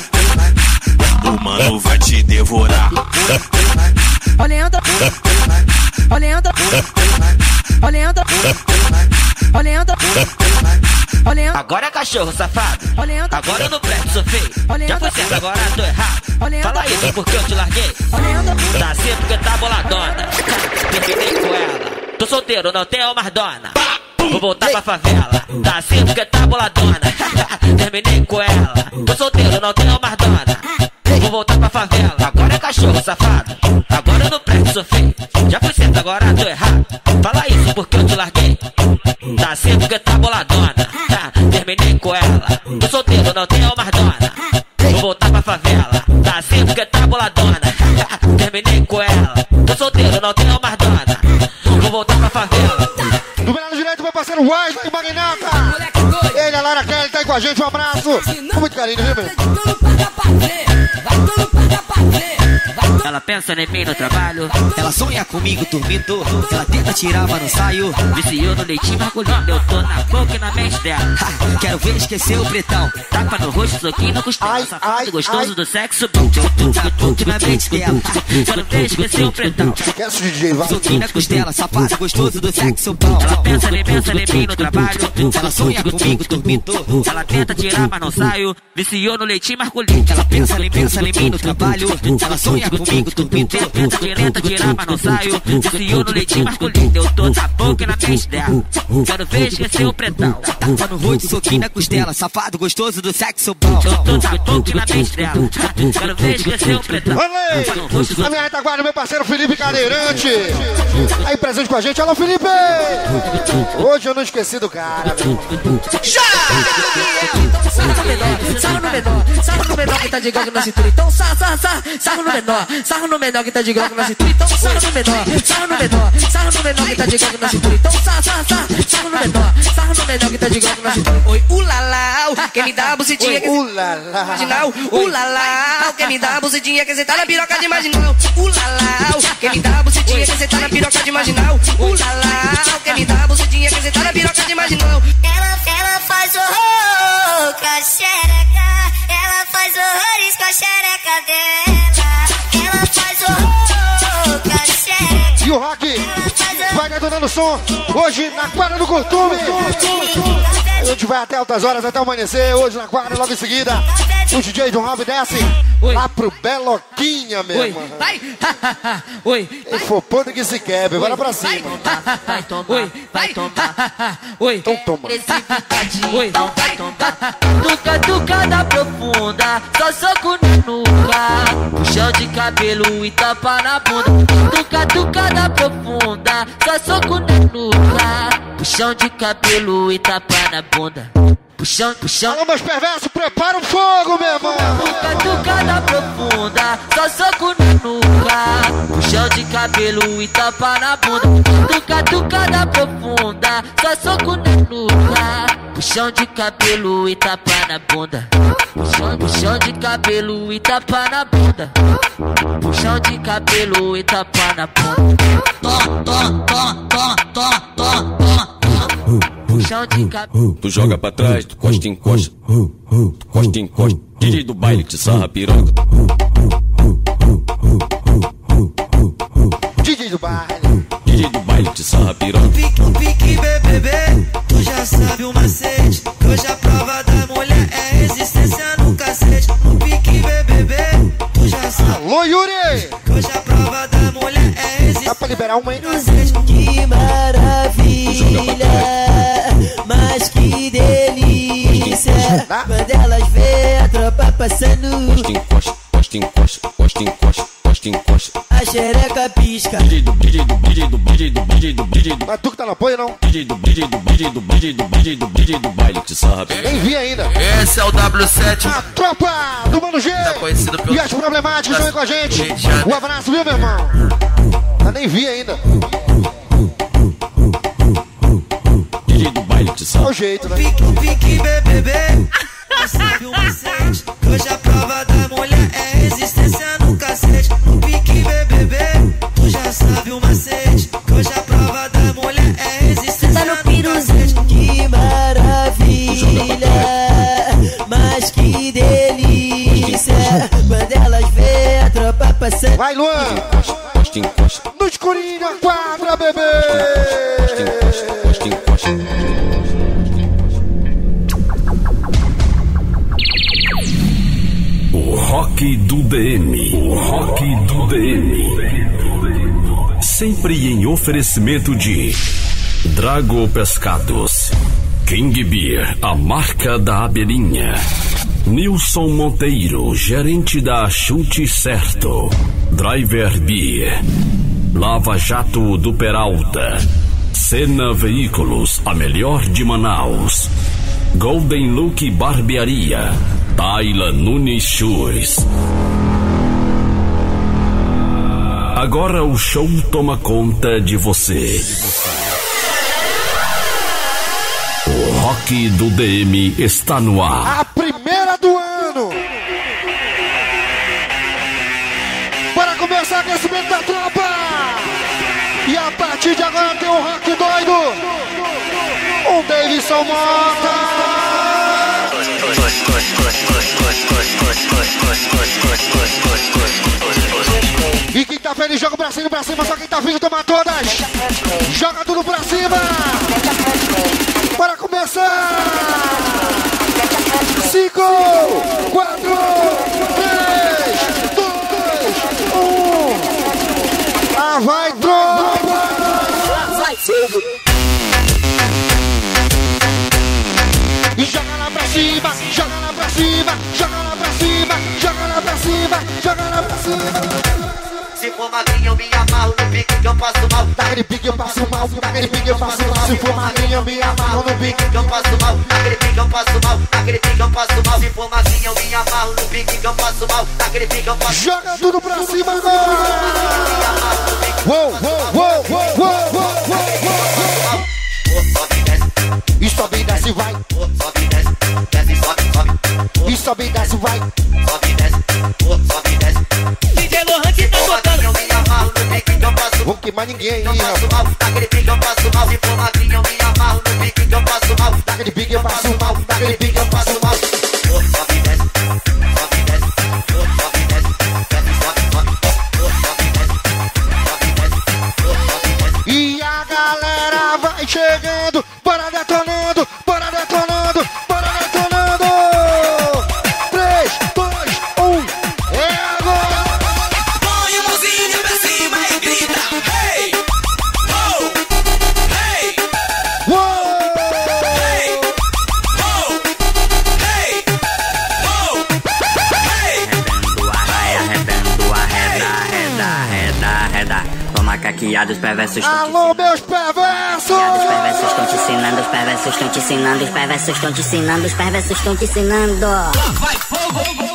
Speaker 18: O mano vai te devorar.
Speaker 7: Olhando, olhando, olhando, olhando, olhando.
Speaker 8: Agora é cachorro safado.
Speaker 7: Olhando.
Speaker 8: Agora eu não presto, sou feio.
Speaker 7: Olhando.
Speaker 8: Já foi certo, agora tô errado.
Speaker 7: Olhando.
Speaker 8: Fala isso porque eu te larguei.
Speaker 7: Olhando.
Speaker 8: Tá assim porque tá boladona. Terminei com ela. Tô solteiro, não tenho mais dona. Vou voltar pra favela. Tá assim porque tá boladona. Terminei com ela. Tô solteiro, não tenho mais dona. Vou voltar pra favela. Agora é cachorro safado. Agora eu não presto, sou feio. Já fui certo, agora tô errado. Fala isso porque eu te larguei. Tá assim porque tá boladona. Terminei com ela. Tô solteiro, não tenho mais dona. Vou voltar pra favela. Tá assim porque tá boladona. Terminei com ela. Tô solteiro, não tenho mais dona. Vou voltar pra favela.
Speaker 2: Do meu lado direito, meu parceiro Wesley Magnata. Ele, a Lara Kelly, tá aí com a gente. Um abraço. Com muito carinho, viu, meu?
Speaker 8: Ela pensa em mim no trabalho.
Speaker 13: Ela sonha comigo dormindo. Ela tenta tirar, mas não saio.
Speaker 8: Viciou no leitinho masculino. Eu tô na boca e na mente dela.
Speaker 13: Ha, quero ver esquecer o pretão.
Speaker 8: Tapa no rosto, soquinho no costela.
Speaker 2: Ai,
Speaker 8: Safado
Speaker 2: ai,
Speaker 8: gostoso
Speaker 2: ai.
Speaker 8: do sexo bom.
Speaker 13: Na boca e na mente dela.
Speaker 8: Quero ver esquecer o pretão.
Speaker 2: Esquece o D J, vai.
Speaker 13: Soquinho na costela, safado gostoso do sexo bom.
Speaker 8: Ela pensa em pensa em mim no trabalho.
Speaker 13: Ela sonha comigo dormindo.
Speaker 8: Ela tenta tirar, mas não saio. Viciou no leitinho masculino.
Speaker 13: Ela pensa em pensa em mim no trabalho. Ela sonha comigo dormindo.
Speaker 8: Tenta, tenta tirar, mas não saio. Viciou no leitinho masculino. Eu tô na boca e na mente dela. Quero ver esquecer o pretão.
Speaker 13: Tapa no rosto, soquinho na costela, safado gostoso do sexo bom.
Speaker 8: Eu tô na boca e na mente dela. Quero ver esquecer o pretão.
Speaker 2: Olê! A minha retaguarda, meu parceiro Felipe Cadeirante. Aí presente com a gente. Alô, Felipe! Hoje eu não esqueci do cara.
Speaker 7: Já! Sarra no menor, sarra no menor, sarra no menor que tá de glock na cintura. Então sarra, sarra, sarra, sarra no menor, sarra no menor que tá de glock na cintura. Então sarra no menor, sarra no menor, sarra no menor que tá de glock na cintura. Então sarra, sarra, sarra, sarra no menor, sarra no menor que tá de glock na cintura. Oi, ulala, quem me dá a bucetinha que
Speaker 2: Ulala.
Speaker 7: marginal, ulala, quem me dá a bucetinha que cê tá na piroca de marginal, ulala, quem me dá a bucetinha que cê tá na piroca de marginal, ulala, quem me dá a bucetinha que cê tá na piroca de marginal.
Speaker 6: Ela, ela faz horror com a xereca. Ela faz horrores com a xereca dela. Ela faz horror com a xereca.
Speaker 2: E o Rock vai detonando som hoje na quadra do costume. A gente vai até altas horas, até amanhecer. Hoje na quadra, logo em seguida, o D J John Rob desce lá pro Beloquinha, meu
Speaker 7: Oi,
Speaker 2: irmão.
Speaker 7: vai, oi,
Speaker 2: E for podre que se quebra, bora pra cima.
Speaker 8: Vai tomar,
Speaker 7: oi,
Speaker 8: vai tomar.
Speaker 7: oi,
Speaker 2: Então toma.
Speaker 7: oi,
Speaker 8: Vai tomar. Tuca, tuca da profunda. Só soco na nuca. Puxão de cabelo e tapa na bunda. Tuca, tuca da profunda. Só soco na nuca. Puxão de cabelo e tapa na bunda. Puxão, puxão.
Speaker 2: Alô, meus perversos, prepara o fogo, meu irmão.
Speaker 8: Tuca, tuca da profunda. Só soco na nuca. Puxão de cabelo e tapa na bunda. Tuca, tuca da profunda. Só soco na nuca. Puxão de cabelo e tapa na bunda. Puxão, puxão de cabelo e tapa na bunda. Puxão de cabelo e tapa na bunda. Tó, tó, tó, tó, tó, tó, tó. Puxão de cabelo.
Speaker 19: Tu joga pra trás, tu costa em costa. Tu costa em costa. D J do baile te sarra piroca.
Speaker 2: D J do baile.
Speaker 19: D J do baile te sarra piroca.
Speaker 10: Um pique, um pique, bebê, tu já sabe o macete. Hoje a prova da mulher é resistência no cacete. Um pique, bebê, tu já sabe.
Speaker 2: Alô, Yuri!
Speaker 10: Hoje a prova da mulher é resistência.
Speaker 2: Dá pra liberar uma aí?
Speaker 20: Que maravilha, mas que delícia. Quando elas vê a tropa passando.
Speaker 19: Costa em costa, costa em costa, costa em costa, encosta, encosta.
Speaker 20: A xereca pisca.
Speaker 19: D J do, D J do, D J do, D J do, D J do, D J do.
Speaker 2: Não é tu que tá no apoio, não?
Speaker 19: D J do, D J do, D J do, D J do, D J do, D J do baile de sarra.
Speaker 2: Nem vi ainda.
Speaker 10: Esse é o W sete.
Speaker 2: A tropa do Mano G.
Speaker 10: Tá conhecido pelo...
Speaker 2: E as problemáticas estão aí com a gente. Um abraço, viu, meu irmão? Eu nem vi ainda.
Speaker 19: D J do baile de sarra.
Speaker 2: Olha o jeito, né?
Speaker 20: Pique, pique, bebê. Você viu uma sede. Hoje a prova da mulher é resistência no cacete. Pique, bebê. Tu já sabe o macete. Hoje a prova da mulher é resistência no cacete. Que maravilha, mas que delícia. Quando elas vê a tropa passando.
Speaker 2: Vai, Luan!
Speaker 19: Encosta, encosta.
Speaker 2: No escurinho, a quadra, bebê!
Speaker 19: Encosta, encosta, encosta, encosta.
Speaker 1: O rock do D M. O rock do D M. Sempre em oferecimento de Drago Pescados, King Beer, a marca da abelhinha, Nilson Monteiro, gerente da Chute Certo, Driver Beer, Lava Jato do Peralta, Sena Veículos, a melhor de Manaus, Golden Look Barbearia, Tayla Nunes Shoes. Agora o show toma conta de você. O rock do D M está no ar.
Speaker 2: A primeira do ano. Para começar o aquecimento da tropa. E a partir de agora tem um rock doido. Um Davidson Mota. E quem tá feliz joga o bracinho pra cima, só quem tá vindo toma todas. Joga tudo pra cima. Para começar. Cinco, quatro, três, dois, um. Ah, vai, droga. Vai, fogo. E joga lá pra cima, joga lá pra cima, joga lá pra cima, joga lá pra cima, joga lá pra cima.
Speaker 4: Se for magrinha eu me amarro no pique que eu passo mal.
Speaker 2: Naquele pique eu passo mal, naquele pique eu passo mal. Se for magrinha eu me amarro no pique
Speaker 4: que eu passo mal. Naquele pique eu passo mal, naquele pique eu passo mal. Se for magrinha eu me amarro no pique que eu passo mal. Naquele pique eu passo mal.
Speaker 2: Joga tudo pra cima agora. Uou, uou, uou, uou, uou, uou, uou. E sobe e desce, vai.
Speaker 4: Sobe e desce, desce, sobe, sobe.
Speaker 2: E sobe e desce, vai.
Speaker 4: Sobe e desce, sobe e desce.
Speaker 15: D J Lohan que tá tocando.
Speaker 4: Eu me amarro no pique que eu passo mal.
Speaker 2: Vou queimar ninguém,
Speaker 4: Eu
Speaker 2: hein,
Speaker 4: passo mal, naquele pique eu passo mal. Se for magrinha eu me amarro no pique que eu passo mal.
Speaker 2: naquele pique eu passo mal, naquele pique eu passo mal.
Speaker 4: Sobe e desce, sobe e desce, sobe e desce, desce, sobe, sobe. Sobe e desce, sobe e desce, sobe e desce.
Speaker 2: E a galera vai chegando, bora detonando, bora detonando, bora detonando. Três, dois, um, é agora.
Speaker 15: Põe a mãozinha pra cima e grita. Hey! Oh! Hey!
Speaker 2: Uou!
Speaker 15: Hey! Oh! Hey! Oh! Hey!
Speaker 5: Arrebendo, arreda, arreda, arreda, arreda. Toma caqueado, os perversos estão te
Speaker 2: Alô, meus perversos!
Speaker 5: Os perversos estão te ensinando, os perversos estão te ensinando, os perversos estão te ensinando, os perversos estão te ensinando.
Speaker 15: Vai fogo!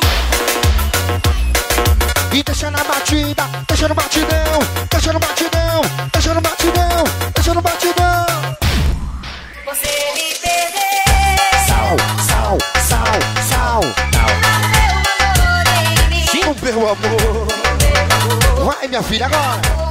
Speaker 2: E deixa na batida, deixa no batidão, deixa no batidão, deixa no batidão, deixa no batidão.
Speaker 6: Você me perdeu.
Speaker 2: Sal, sal, sal, sal. Sim, meu amor. Vai, minha filha, agora.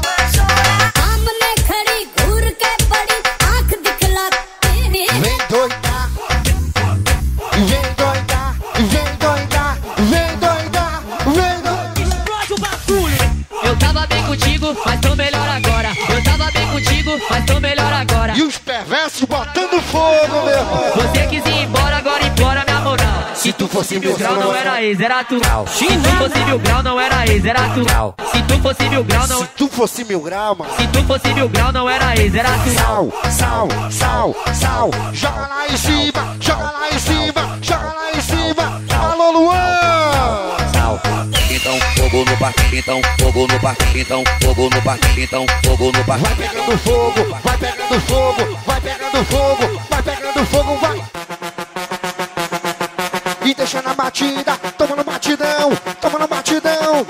Speaker 2: Vem doidar, vem doidar, vem doidar, vem doidar, vem doidar.
Speaker 3: Explode o bagulho. Eu tava bem contigo, mas tô melhor agora. Eu tava bem contigo, mas tô melhor agora.
Speaker 2: E os perversos botando fogo, meu irmão.
Speaker 3: Você quis ir embora, agora implora minha moral. Se tu fosse mil grau, não era ex, era tu. Se tu fosse mil grau, não era ex, era tu. Se tu fosse mil grau, não...
Speaker 2: Se tu fosse mil grau, mano.
Speaker 3: Se tu fosse mil grau, não era ex, era tu.
Speaker 2: Sal, sal, sal, sal. Joga lá em cima, joga lá em cima, joga lá em cima. Alô, Luan!
Speaker 10: Sal. Então
Speaker 13: então fogo no parque, então fogo no parque, então fogo no parque, então fogo no parque.
Speaker 2: Vai pegando fogo, vai pegando fogo, vai pegando fogo, vai pegando fogo, vai. E deixa na batida, toma no batidão, toma no batidão.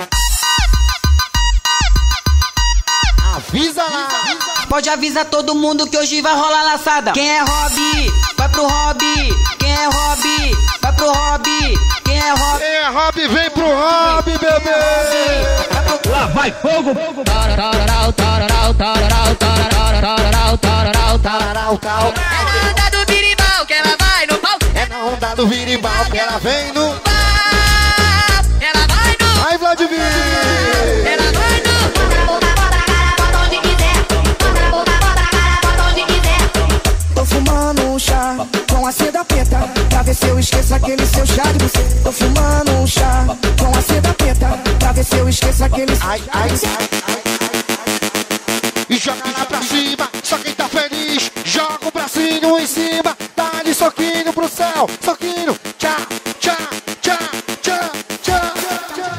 Speaker 2: Avisa lá.
Speaker 21: Pode avisar todo mundo que hoje vai rolar laçada. Quem é hobby, vai pro hobby. Quem é hobby, vai pro hobby. Quem é hobby,
Speaker 2: Quem é hobby, vem pro hobby, bebê.
Speaker 21: Lá vai fogo.
Speaker 3: Tararau, tararau, tararau, tararau, tararau, tararau, tararau.
Speaker 15: É na onda do birimbau que ela vai no pau.
Speaker 2: É na onda do virimbau que ela vem no
Speaker 15: pau. Ela vai no.
Speaker 2: Vai, Vladimir.
Speaker 15: Ela vai no.
Speaker 22: Tô fumando um chá com a seda preta, pra ver se eu esqueço aquele seu chá de você. Tô fumando um chá com a seda preta, pra ver se eu esqueço aquele seu
Speaker 2: ai,
Speaker 22: chá
Speaker 2: ai,
Speaker 22: de você.
Speaker 2: ai, ai, ai. E joga lá pra cima, só quem tá feliz, joga o bracinho em cima, dá-lhe soquinho pro céu, soquinho, tchá, tchá, tchá, tchá, tchá, tchá.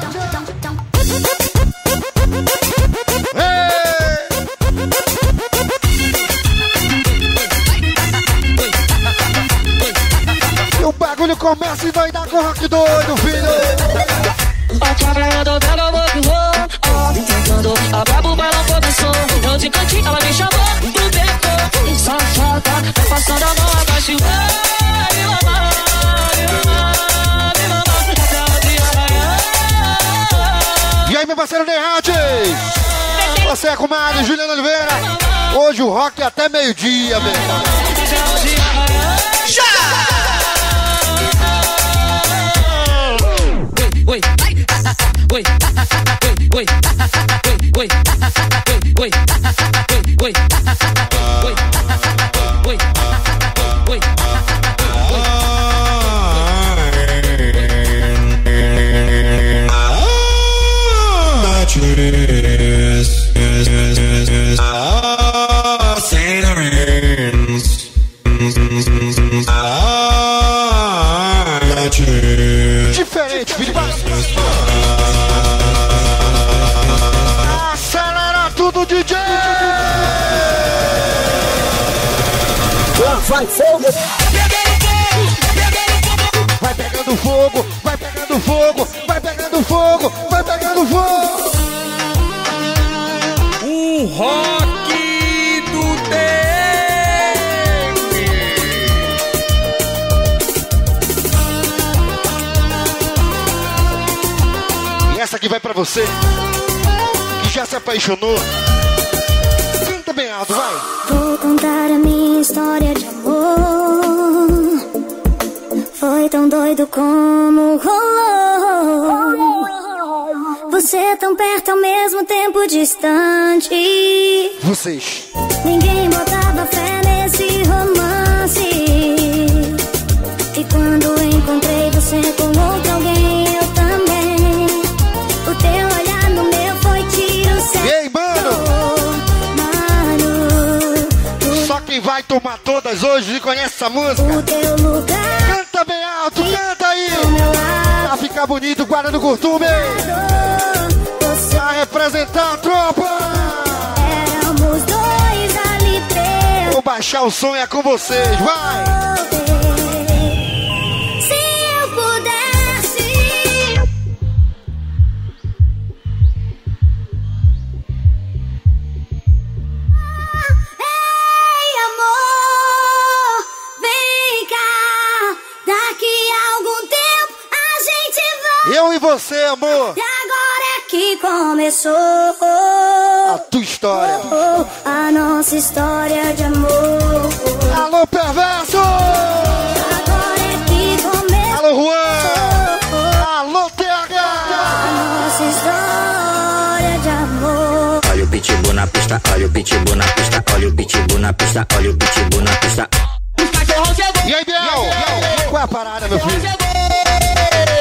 Speaker 2: E o bagulho começa e vai dar com o rock doido, filho.
Speaker 3: Atrapalhando, pega o book roll. Tentando, a brabo bailão começou. Eu de cantinho, ela me chamou pro beco. Safada, vai passando a mão, abaixo. Me mamar, me mamar, me mamar. Até o dia amanhã.
Speaker 2: E aí, meu parceiro Nerrades? Você é comadre Juliana Oliveira. Hoje o rock é até meio-dia, meu.
Speaker 15: Já!
Speaker 3: Oi, oi, oi, oi, oi, oi, oi, oi, oi, oi, oi, oi, oi.
Speaker 2: Diferente, filho. Acelera tudo, D J!
Speaker 22: Lá vai fogo!
Speaker 2: Vai pegando fogo, vai pegando fogo, vai pegando fogo, vai pegando fogo!
Speaker 7: O rock do
Speaker 2: E essa aqui vai pra você, que já se apaixonou. Canta bem alto, vai!
Speaker 6: Vou contar a minha história de amor. Foi tão doido como rolou. Você tão perto ao mesmo tempo distante.
Speaker 2: Vocês.
Speaker 6: Ninguém botava fé nesse romance. E quando encontrei você com outro alguém, eu também. O teu olhar no meu foi tiro certo.
Speaker 2: Ei, mano!
Speaker 6: Mano,
Speaker 2: só quem vai tomar todas hoje e conhece essa música.
Speaker 6: O teu lugar.
Speaker 2: Canta bem alto, canta aí! Pra ficar bonito, guarda no costume! Pra representar a tropa!
Speaker 6: Éramos dois ali presos.
Speaker 2: Vou baixar o som, é com vocês, vai!
Speaker 6: Se eu pudesse. Ei, amor, vem cá. Daqui a algum tempo a gente vai.
Speaker 2: Eu e você, amor!
Speaker 6: E agora é que começou
Speaker 2: a tua história.
Speaker 6: Oh, oh, a nossa história de amor.
Speaker 2: Alô, perverso!
Speaker 6: Agora é que começou.
Speaker 2: Alô, Juan! Oh, oh, alô, T H!
Speaker 6: A nossa história de amor.
Speaker 5: Olha o pitbull na pista, olha o pitbull na pista, olha o pitbull na pista, olha o pitbull na pista.
Speaker 2: E aí, Biel? Qual é a parada, meu filho?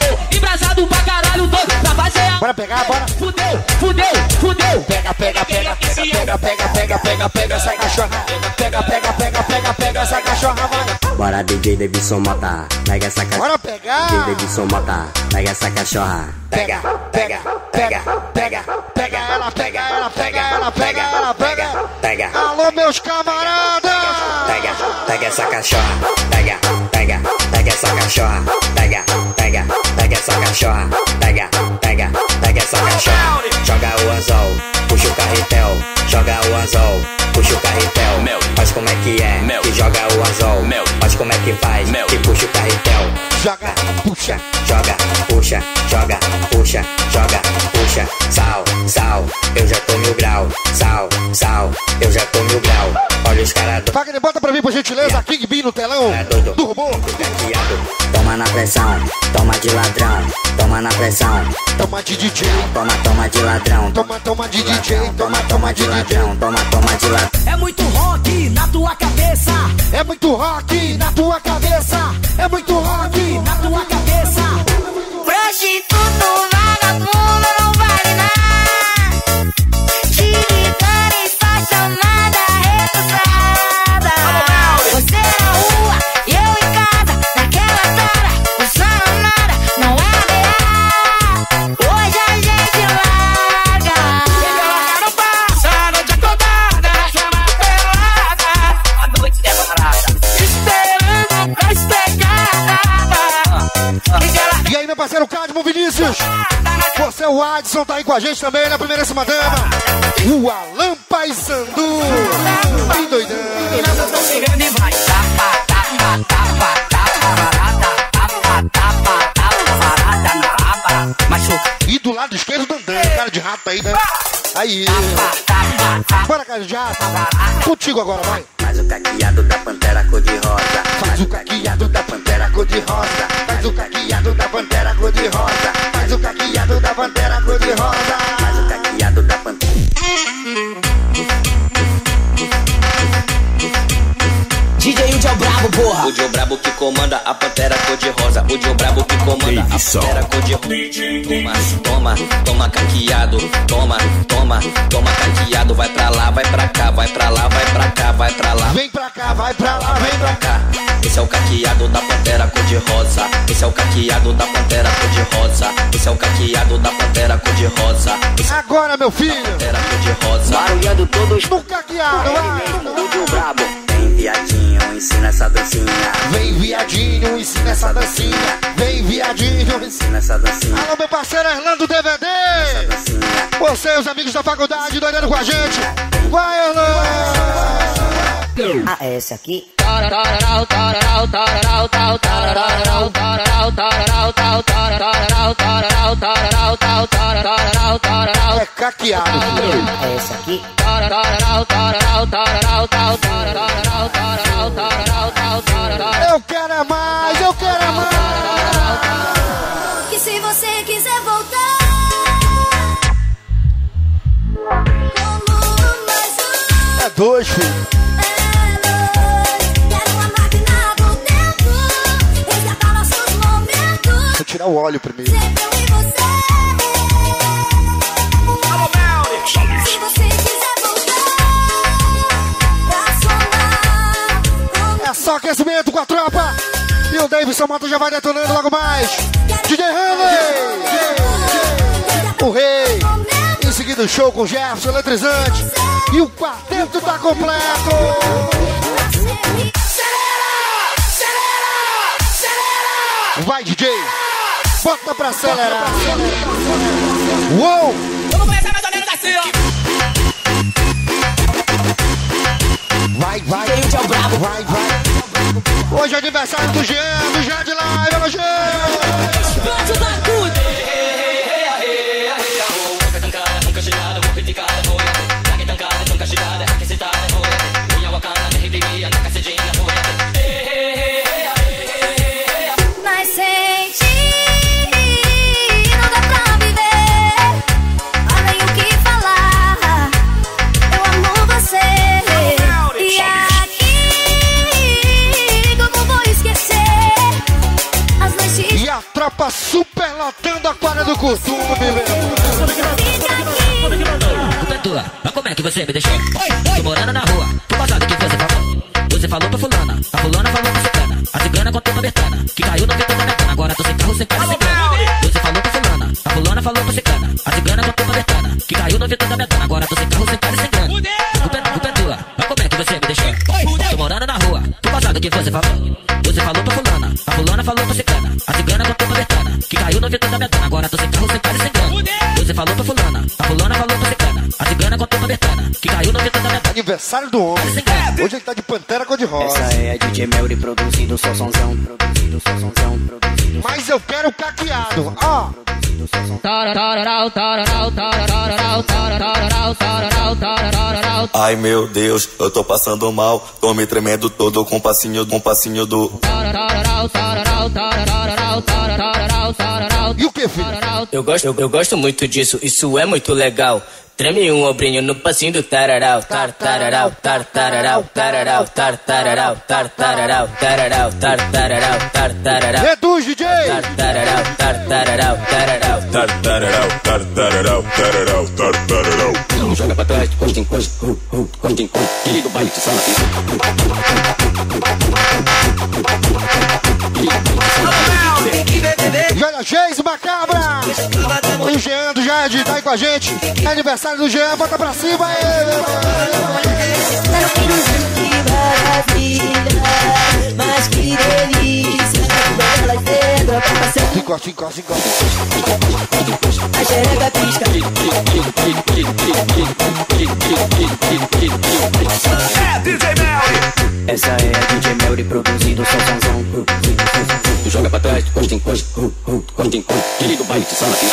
Speaker 3: embrasado pra caralho todo. Pra fazer a...
Speaker 2: Bora pegar, bora.
Speaker 3: Fudeu, fudeu, fudeu.
Speaker 2: Pega, pega, pega, pega, pega, pega, pega, pega, pega essa cachorra. Pega, pega, pega, pega, pega essa cachorra, vai.
Speaker 5: Bora D J Davidson Mota, pega essa cachorra.
Speaker 2: Bora pegar.
Speaker 5: D J Davidson Mota, pega essa cachorra.
Speaker 2: Pega, pega, pega, pega, pega ela, pega ela, pega ela, pega ela, pega.
Speaker 5: Pega.
Speaker 2: Alô, meus camaradas.
Speaker 5: Pega, pega essa cachorra. Pega, pega, pega essa cachorra. Pega, pega, pega essa cachorra. Pega, pega, pega essa cachorra. Joga o anzol, puxa o carretel. Joga o anzol, puxa o carretel. Faz como é que é, que joga o anzol. Faz como é que faz, que puxa o carretel.
Speaker 2: Joga, puxa,
Speaker 5: joga, puxa, joga, puxa, joga, puxa. Sal, sal, eu já tô mil grau. Sal, sal, eu já tô mil grau. Olha os caras do...
Speaker 2: Wagner, bota pra mim, por gentileza, King B no telão.
Speaker 5: É doido,
Speaker 2: do robô.
Speaker 5: Toma na pressão, toma de ladrão. Toma na pressão,
Speaker 2: toma de D J.
Speaker 5: Toma, toma de ladrão.
Speaker 2: Toma, toma de D J. Toma, toma de ladrão.
Speaker 5: Toma, toma de ladrão.
Speaker 21: É muito rock na tua cabeça.
Speaker 2: É muito rock na tua cabeça. É muito rock
Speaker 21: na tua cabeça.
Speaker 6: Prostituto, vagabundo, não vale nada. Te ligarem só chamada recursada. Você na rua e eu em casa, naquela tara, usando nada, não é real. Hoje a gente larga.
Speaker 15: Ela não passa, noite acordada, chama pelada. A noite é barata, esperando pra espegar.
Speaker 2: E aí, meu parceiro Cadmo Vinícius, você, o Adson, tá aí com a gente também na primeiríssima dama. O Alan Paysandu, bem doidão.
Speaker 15: E vai tapa, tapa, tapa, tapa, barata, tapa, tapa, tapa, barata na aba. Machuca.
Speaker 2: E do lado esquerdo, Dandan, cara de rato aí, né? Aí. Bora, cara de rato. Contigo agora, vai.
Speaker 5: Faz o caqueado da pantera cor-de-rosa.
Speaker 2: Faz o caqueado da pantera cor-de-rosa. Faz o caqueado da pantera cor-de-rosa. Faz o caqueado da pantera cor-de-rosa.
Speaker 5: Faz o caqueado da pantera.
Speaker 21: D J Udi é o brabo, porra.
Speaker 8: O Dio Brabo que comanda a pantera cor-de-rosa. O Dio Brabo que comanda a pantera cor-de-rosa. Toma, toma, toma caqueado. Toma, toma, toma caqueado. Vai pra lá, vai pra cá, vai pra lá, vai pra cá, vai pra lá.
Speaker 2: Vem pra cá, vai pra lá, vem pra cá.
Speaker 8: Esse é o caqueado da pantera cor-de-rosa. Esse é o caqueado da pantera cor-de-rosa. Esse é o caqueado da pantera cor-de-rosa.
Speaker 2: Agora, meu filho.
Speaker 8: Pantera cor-de-rosa.
Speaker 5: Barulhando todos
Speaker 2: no caqueado, vai.
Speaker 5: O Dio Brabo. Vem, viadinho, ensina essa dancinha.
Speaker 2: Vem, viadinho, ensina essa dancinha. Vem, viadinho,
Speaker 5: ensina essa dancinha.
Speaker 2: Alô, meu parceiro Erlando D V D. Você e os amigos da faculdade doidando com a gente. Vai, Erlando.
Speaker 5: Ah, é esse aqui?
Speaker 2: É caqueado.
Speaker 5: É esse aqui?
Speaker 2: Eu quero é mais, eu quero é mais.
Speaker 6: Que se você quiser voltar, como mais um.
Speaker 2: É dois, filho. Vou tirar o óleo primeiro.
Speaker 6: Se você quiser voltar pra somar.
Speaker 2: É só aquecimento com a tropa. E o Davidson Mota já vai detonando logo mais. D J Hanley, o rei. Em seguida o show com o Jefferson, eletrizante. E o quarteto tá completo. Vai, D J. Bota pra acelerar. Uou.
Speaker 15: Vamos começar mais ou menos assim, ó.
Speaker 2: Vai, vai. Vai, vai. Hoje é aniversário do Jean, do Jean de Live, meu Jean.
Speaker 15: Explode o bagulho.
Speaker 6: Mas sem ti não dá pra viver. Além o que falar, eu amo você. E aqui, como vou esquecer as noites.
Speaker 3: você me deixou. Tô morando na rua, tô passado, o que você falou? Você falou pra fulana, a fulana falou pra ciclana. A cigana contou pra betana, que caiu no vento da betana. Agora tô sem carro, sem casa, sem grana. Você falou pra fulana, a fulana falou pra ciclana. A cigana contou pra betana, que caiu no vento da betana. Agora tô sem carro, sem casa, sem grana. Culpa é, culpa é tua, mas como é que você me deixou? Tô morando na rua, tô passado, o que você falou? Você falou pra fulana, a fulana falou pra ciclana. A cigana contou pra betana, que caiu no vento da betana. Agora tô sem carro, sem casa, sem grana. Você falou pra fulana, a fulana falou pra ciclana. A cigana contou pra betana, que caiu no vento da betana.
Speaker 2: Aniversário do homem. Hoje ele tá de Pantera Cor-de-Rosa.
Speaker 5: Essa é a D J Melry produzindo só sonzão, produzindo só sonzão, produzindo.
Speaker 2: Mas eu quero caqueado, ó.
Speaker 9: Ai meu Deus, eu tô passando mal. Tô me tremendo todo com passinho, com passinho do.
Speaker 2: E o que, filho?
Speaker 11: Eu gosto, eu, eu gosto muito disso, isso é muito legal. Treme um ombrinho no passinho do tararau, tar tararau, tar tararau, tararau, tar tararau, tar tararau, tararau, tar tararau, tar tararau.
Speaker 2: Reduz, D J!
Speaker 11: Tar tararau, tar tararau, tararau,
Speaker 9: tar tararau, tar tararau, tararau, tar tararau.
Speaker 19: Joga pra trás, costa em costa, costa em costa, querido baile de sala.
Speaker 2: E olha, Geis Macabra! E o Jean do Jade tá aí com a gente. É aniversário do Jean, bota pra cima ele!
Speaker 23: Mas que delícia!
Speaker 2: Encosta, encosta, encosta.
Speaker 23: A xereca pisca.
Speaker 9: É D J Melry.
Speaker 5: Essa é a D J Melry produzindo só sonzão.
Speaker 19: Joga pra trás, costa em costa, costa em costa, querido baile de sala.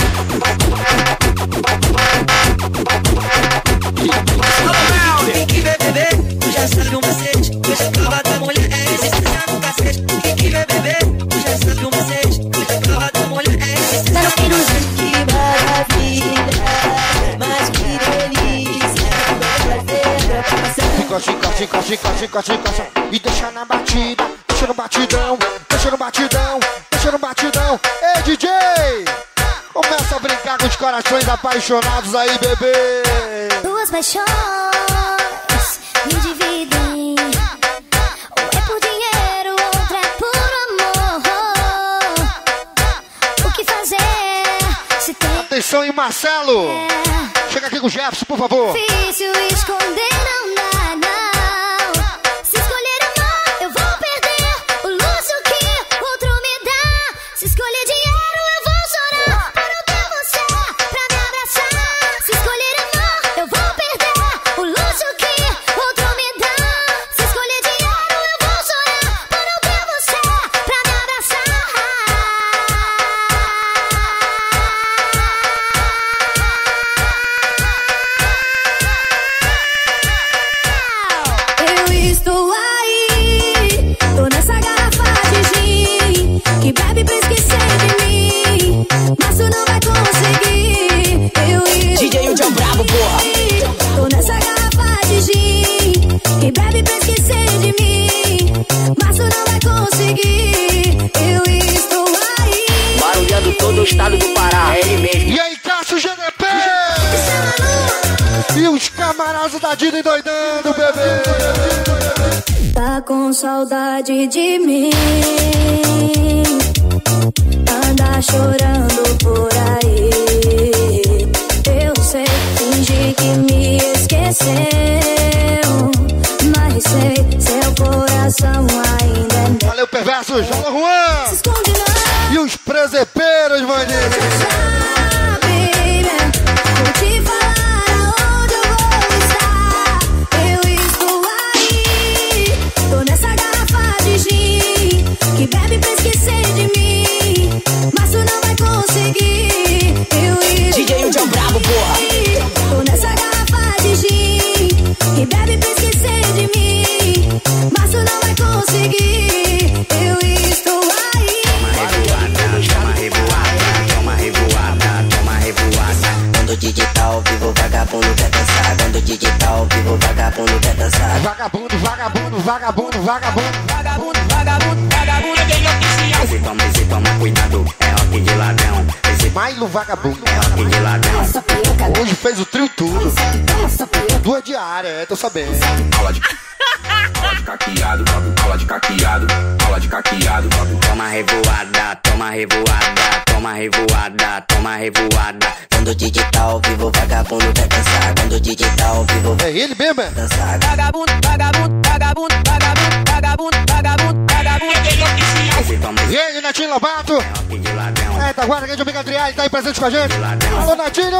Speaker 20: Tem que ver, bebê, tu já sabe o macete. Hoje a prova da mulher é existência no cacete. Tem que ver, bebê, tu já sabe o macete. Hoje a prova da mulher é existência no cacete.
Speaker 23: Que maravilha, mas que delícia.
Speaker 2: Encosta, encosta, encosta, encosta, encosta, encosta. E deixa na batida, deixa no batidão, deixa no batidão, deixa no batidão. Ei, D J! Começa a brincar com os corações apaixonados aí, bebê!
Speaker 6: Duas paixões me dividem. Um é por dinheiro, outro é por amor. O que fazer se tem...
Speaker 2: Atenção aí, Marcelo! É. Chega aqui com o Jefferson, por favor.
Speaker 6: Difícil esconder, não dá, não. Se escolher amor, eu vou perder o luxo que outro me dá. Se escolher dinheiro, eu vou chorar para não ter você pra me abraçar. Se escolher amor, eu vou perder o luxo que outro me dá. Se escolher dinheiro, eu vou chorar para não ter você pra me abraçar.
Speaker 23: Eu estou aí, tô nessa garrafa de gin, que bebe pra esquecer de mim, mas tu não vai conseguir. Eu estou
Speaker 11: D J o John Bravo, porra.
Speaker 23: Tô nessa garrafa de gin, que bebe pra esquecer de mim, mas tu não vai conseguir. Eu estou aí.
Speaker 11: Barulhando todo o estado do Pará, é ele mesmo.
Speaker 2: E aí, Cássio G D P! E os camaradas da Dida endoidando, bebê!
Speaker 23: Tá com saudade de mim, anda chorando por aí. Eu sei, finge que me esqueceu, mas sei, seu coração ainda é meu.
Speaker 2: Valeu, perversos! Alô, Juan!
Speaker 23: Se esconde não.
Speaker 2: E os presepeiros, maninho!
Speaker 23: Vou te falar aonde eu vou estar. Eu estou aí, tô nessa garrafa de gin, que bebe pra esquecer de mim, mas tu não vai conseguir. Eu estou
Speaker 11: D J o John Bravo, porra.
Speaker 23: Tô nessa garrafa de gin, que bebe pra esquecer de mim, mas tu não vai conseguir. Eu estou aí.
Speaker 5: Toma revoada, toma revoada, toma revoada. Quando o digital ao vivo, vagabundo quer dançar. Quando o digital ao vivo, vagabundo quer dançar.
Speaker 2: Vagabundo, vagabundo, vagabundo, vagabundo.
Speaker 20: Vagabundo, vagabundo, vagabundo, bem oficial.
Speaker 5: Esse toma, esse toma cuidado, é rock de ladrão. Esse
Speaker 2: Mailo Vagabundo. Hoje fez o trio tudo. Duas diárias, é, tô sabendo.
Speaker 12: Aula de, aula de caqueado, aula de caqueado, aula de caqueado.
Speaker 5: Toma revoada, toma revoada, toma revoada, toma revoada. Quando o digital ao vivo, vagabundo vai dançar. Quando o digital ao vivo,
Speaker 2: é ele mesmo, é?
Speaker 5: Dançar.
Speaker 15: Vagabundo, vagabundo, vagabundo, vagabundo, vagabundo, vagabundo, vagabundo.
Speaker 2: E aí, Netinho Lobato? É, tá guarda, grande amigo Adriane, tá aí presente com a gente. Alô, Netinho!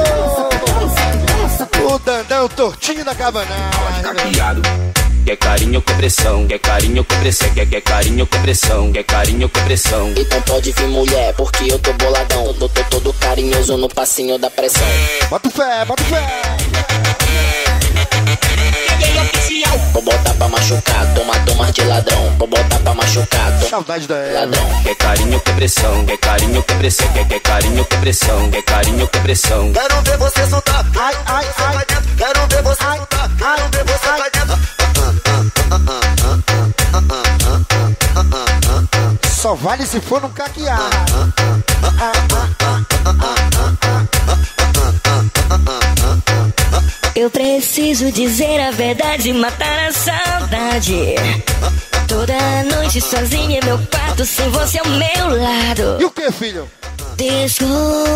Speaker 2: O Dandão tortinho da cabanagem.
Speaker 19: Quer carinho com pressão, quer carinho com pressão, quer, quer carinho com pressão, quer carinho com pressão.
Speaker 17: Então pode vir mulher, porque eu tô boladão. Tô, tô todo carinhoso no passinho da pressão.
Speaker 2: Bota fé, bota fé.
Speaker 17: Vou botar pra machucar, toma, toma de ladrão. Vou botar pra machucar, toma.
Speaker 2: Saudade da
Speaker 17: ladrão.
Speaker 19: Quer carinho com pressão, quer carinho com pressão, quer, quer carinho com pressão, quer carinho com pressão.
Speaker 10: Quero ver você soltar,
Speaker 2: ai, ai, ai.
Speaker 10: Quero ver você soltar, quero ver você vai dentro.
Speaker 2: Só vale se for num caquear.
Speaker 23: Eu preciso dizer a verdade e matar a saudade. Toda noite sozinha em meu quarto, sem você ao meu lado.
Speaker 2: E o que, filho?
Speaker 23: Desculpe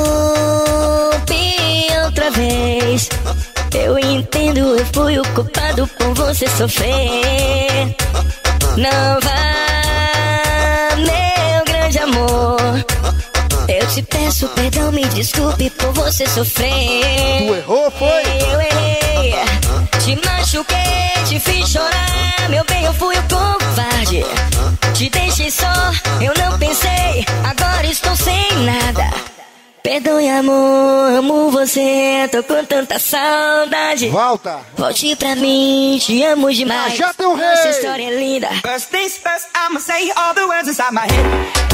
Speaker 23: outra vez. Eu entendo, eu fui o culpado por você sofrer. Não vá, meu grande amor. Eu te peço perdão, me desculpe por você sofrer.
Speaker 2: Tu errou, foi?
Speaker 23: Eu errei, te machuquei, te fiz chorar. Meu bem, eu fui o covarde. Te deixei só, eu não pensei. Agora estou sem nada. Perdoe, amor, amo você. Tô com tanta saudade.
Speaker 2: Volta.
Speaker 23: Volte pra mim, te amo demais.
Speaker 2: Ah, já tem um rei.
Speaker 23: Essa história é linda.
Speaker 15: First things first, I'ma say all the words inside my head.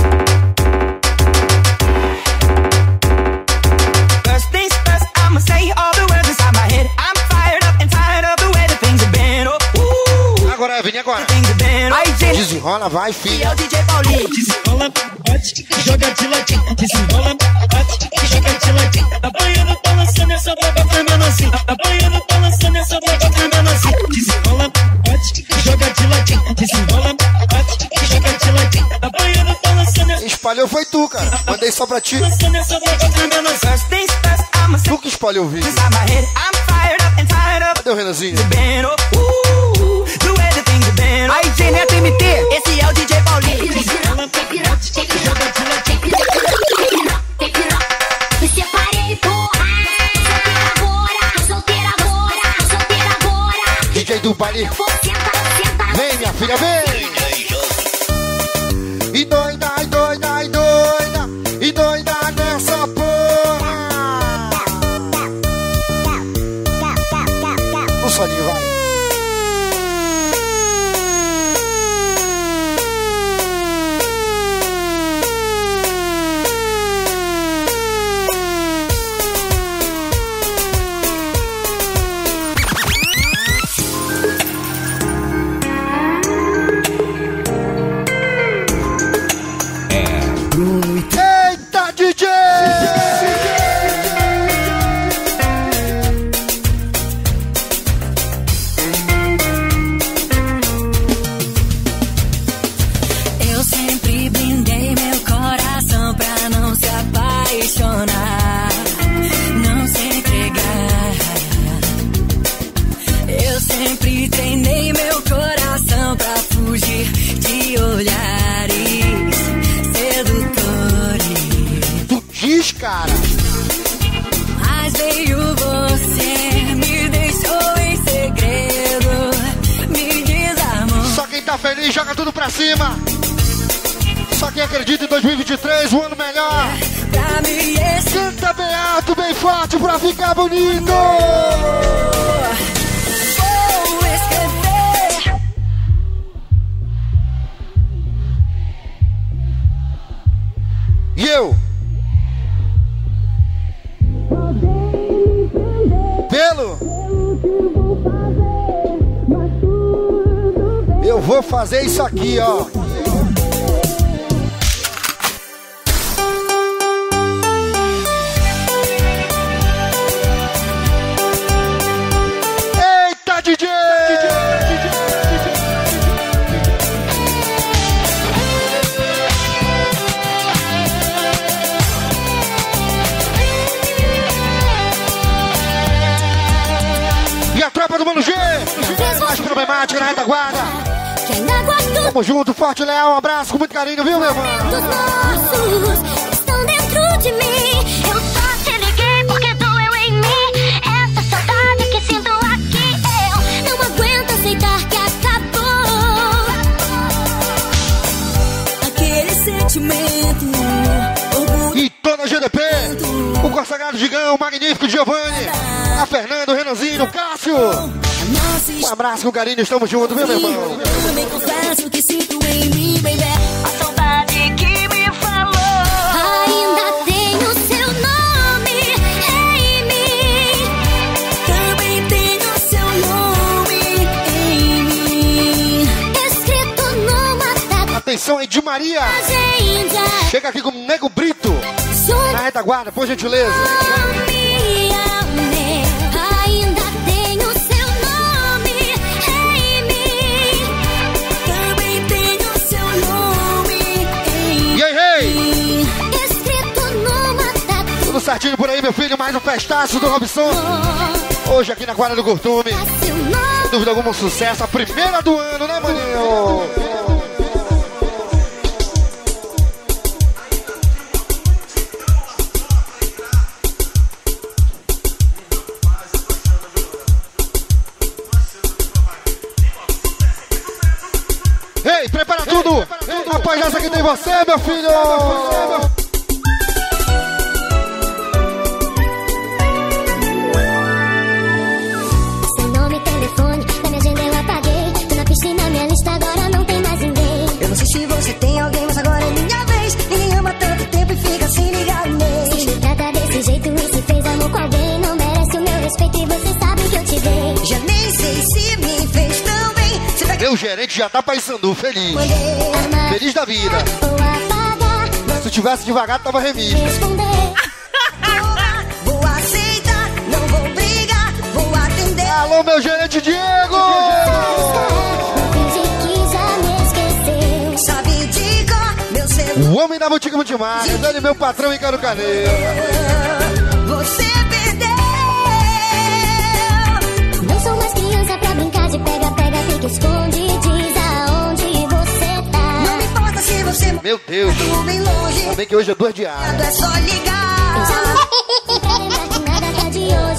Speaker 15: First things first, I'ma say all the words inside my head. I'm fired up and tired of the way that things have been. Oh, ooh.
Speaker 2: Agora, Evelyn, agora.
Speaker 15: Things have been. Oh.
Speaker 2: Desenrola, vai, filho.
Speaker 15: E é o D J Paulinho.
Speaker 14: Desenrola, bote, joga de ladinho. Desenrola, bote, joga de ladinho. Tá banhando, balançando essa droga tremendo assim. Tá banhando, balançando essa droga tremendo assim. Desenrola, bote, joga de ladinho. Desenrola, bote, joga de ladinho. Tá banhando, balançando essa...
Speaker 2: Espalhou foi tu, cara. Mandei só pra ti.
Speaker 15: Balançando essa droga tremendo assim. First things first, I'ma say...
Speaker 2: Tu que espalhou o vídeo.
Speaker 15: Inside my head, I'm fired up and tired of...
Speaker 2: Cadê o Renanzinho?
Speaker 15: Been, oh, ooh, the way that things have been. Aí, J Neto M T, esse é o D J Paulinho.
Speaker 6: Me separei, porra. Solteira agora, solteira agora, solteira agora.
Speaker 2: D J do baile. Vem, minha filha, vem. E doida, e doida, e doida. E doida nessa porra. O soninho vai. Eita, D J!
Speaker 23: Eu sempre brindei meu coração pra não se apaixonar, não se entregar. Eu sempre treinei meu coração pra fugir de olhares sedutores.
Speaker 2: Tu diz, cara?
Speaker 23: Mas veio você, me deixou em segredo, me desarmou.
Speaker 2: Só quem tá feliz joga tudo pra cima. Só quem acredita em dois mil e vinte e três, o ano melhor.
Speaker 23: Pra me
Speaker 2: canta bem alto, bem forte pra ficar bonito.
Speaker 23: Vou escrever.
Speaker 2: E eu? Pelo? Eu vou fazer isso aqui, ó. tropa do Mano G. Mais problemática na retaguarda. Tamo junto, forte e leal. Um abraço com muito carinho, viu, meu irmão?
Speaker 23: Os nossos estão dentro de mim. Eu só te liguei porque doeu em mim. Essa saudade que sinto aqui. Eu não aguento aceitar que acabou aquele sentimento.
Speaker 2: E toda a G D P, o consagrado Gigão, o magnífico Giovanni, a Fernanda, o Renanzinho, o Cássio. Um abraço com carinho, estamos juntos, viu, meu irmão?
Speaker 23: Eu também confesso que sinto em mim, baby, a saudade que me falou. Ainda tenho seu nome em mim. Também tenho seu nome em mim. Escrito numa tatuagem.
Speaker 2: Atenção aí, de Maria. Chega aqui com o Nego Brito. Na retaguarda, por gentileza.
Speaker 23: Ainda tenho seu nome em mim. Também tenho seu nome em mim.
Speaker 2: E aí, hey!
Speaker 23: Escrito numa tatuagem.
Speaker 2: Tudo certinho por aí, meu filho. Mais um festaço do Robson. Hoje aqui na quadra do Curtume. Sem dúvida alguma, um sucesso. A primeira do ano, né, maninho? Ei, prepara tudo! Após essa aqui tem você, meu filho!
Speaker 23: Seu nome, telefone, na minha agenda eu apaguei. Tô na piscina, minha lista agora não tem mais ninguém.
Speaker 22: Eu não sei se você tem alguém, mas agora é minha vez. Ninguém ama tanto tempo e fica sem ligar o mês.
Speaker 23: Se me trata desse jeito e se fez amor com alguém, não merece o meu respeito e você sabe que eu te dei.
Speaker 22: Já nem sei se me fez tão bem. Tá...
Speaker 2: Meu gerente já tá paissandu, feliz. Feliz da vida. Se tivesse devagar, tava remis.
Speaker 22: Vou aceitar, não vou brigar, vou atender.
Speaker 2: Alô, meu gerente Diego!
Speaker 22: Sabe de cor, meu celular.
Speaker 2: O homem da boutique multimarca, Dani, meu patrão e Caro Caneiro.
Speaker 22: Você perdeu.
Speaker 23: Não sou mais criança pra brincar de pega, pega, fica, esconde, diz aonde você tá.
Speaker 22: Não me importa se você...
Speaker 2: Meu Deus.
Speaker 22: Tô bem longe.
Speaker 2: Também que hoje é duas diárias.
Speaker 22: É só ligar.
Speaker 23: Eu já não pra lembrar que nada tá de olho.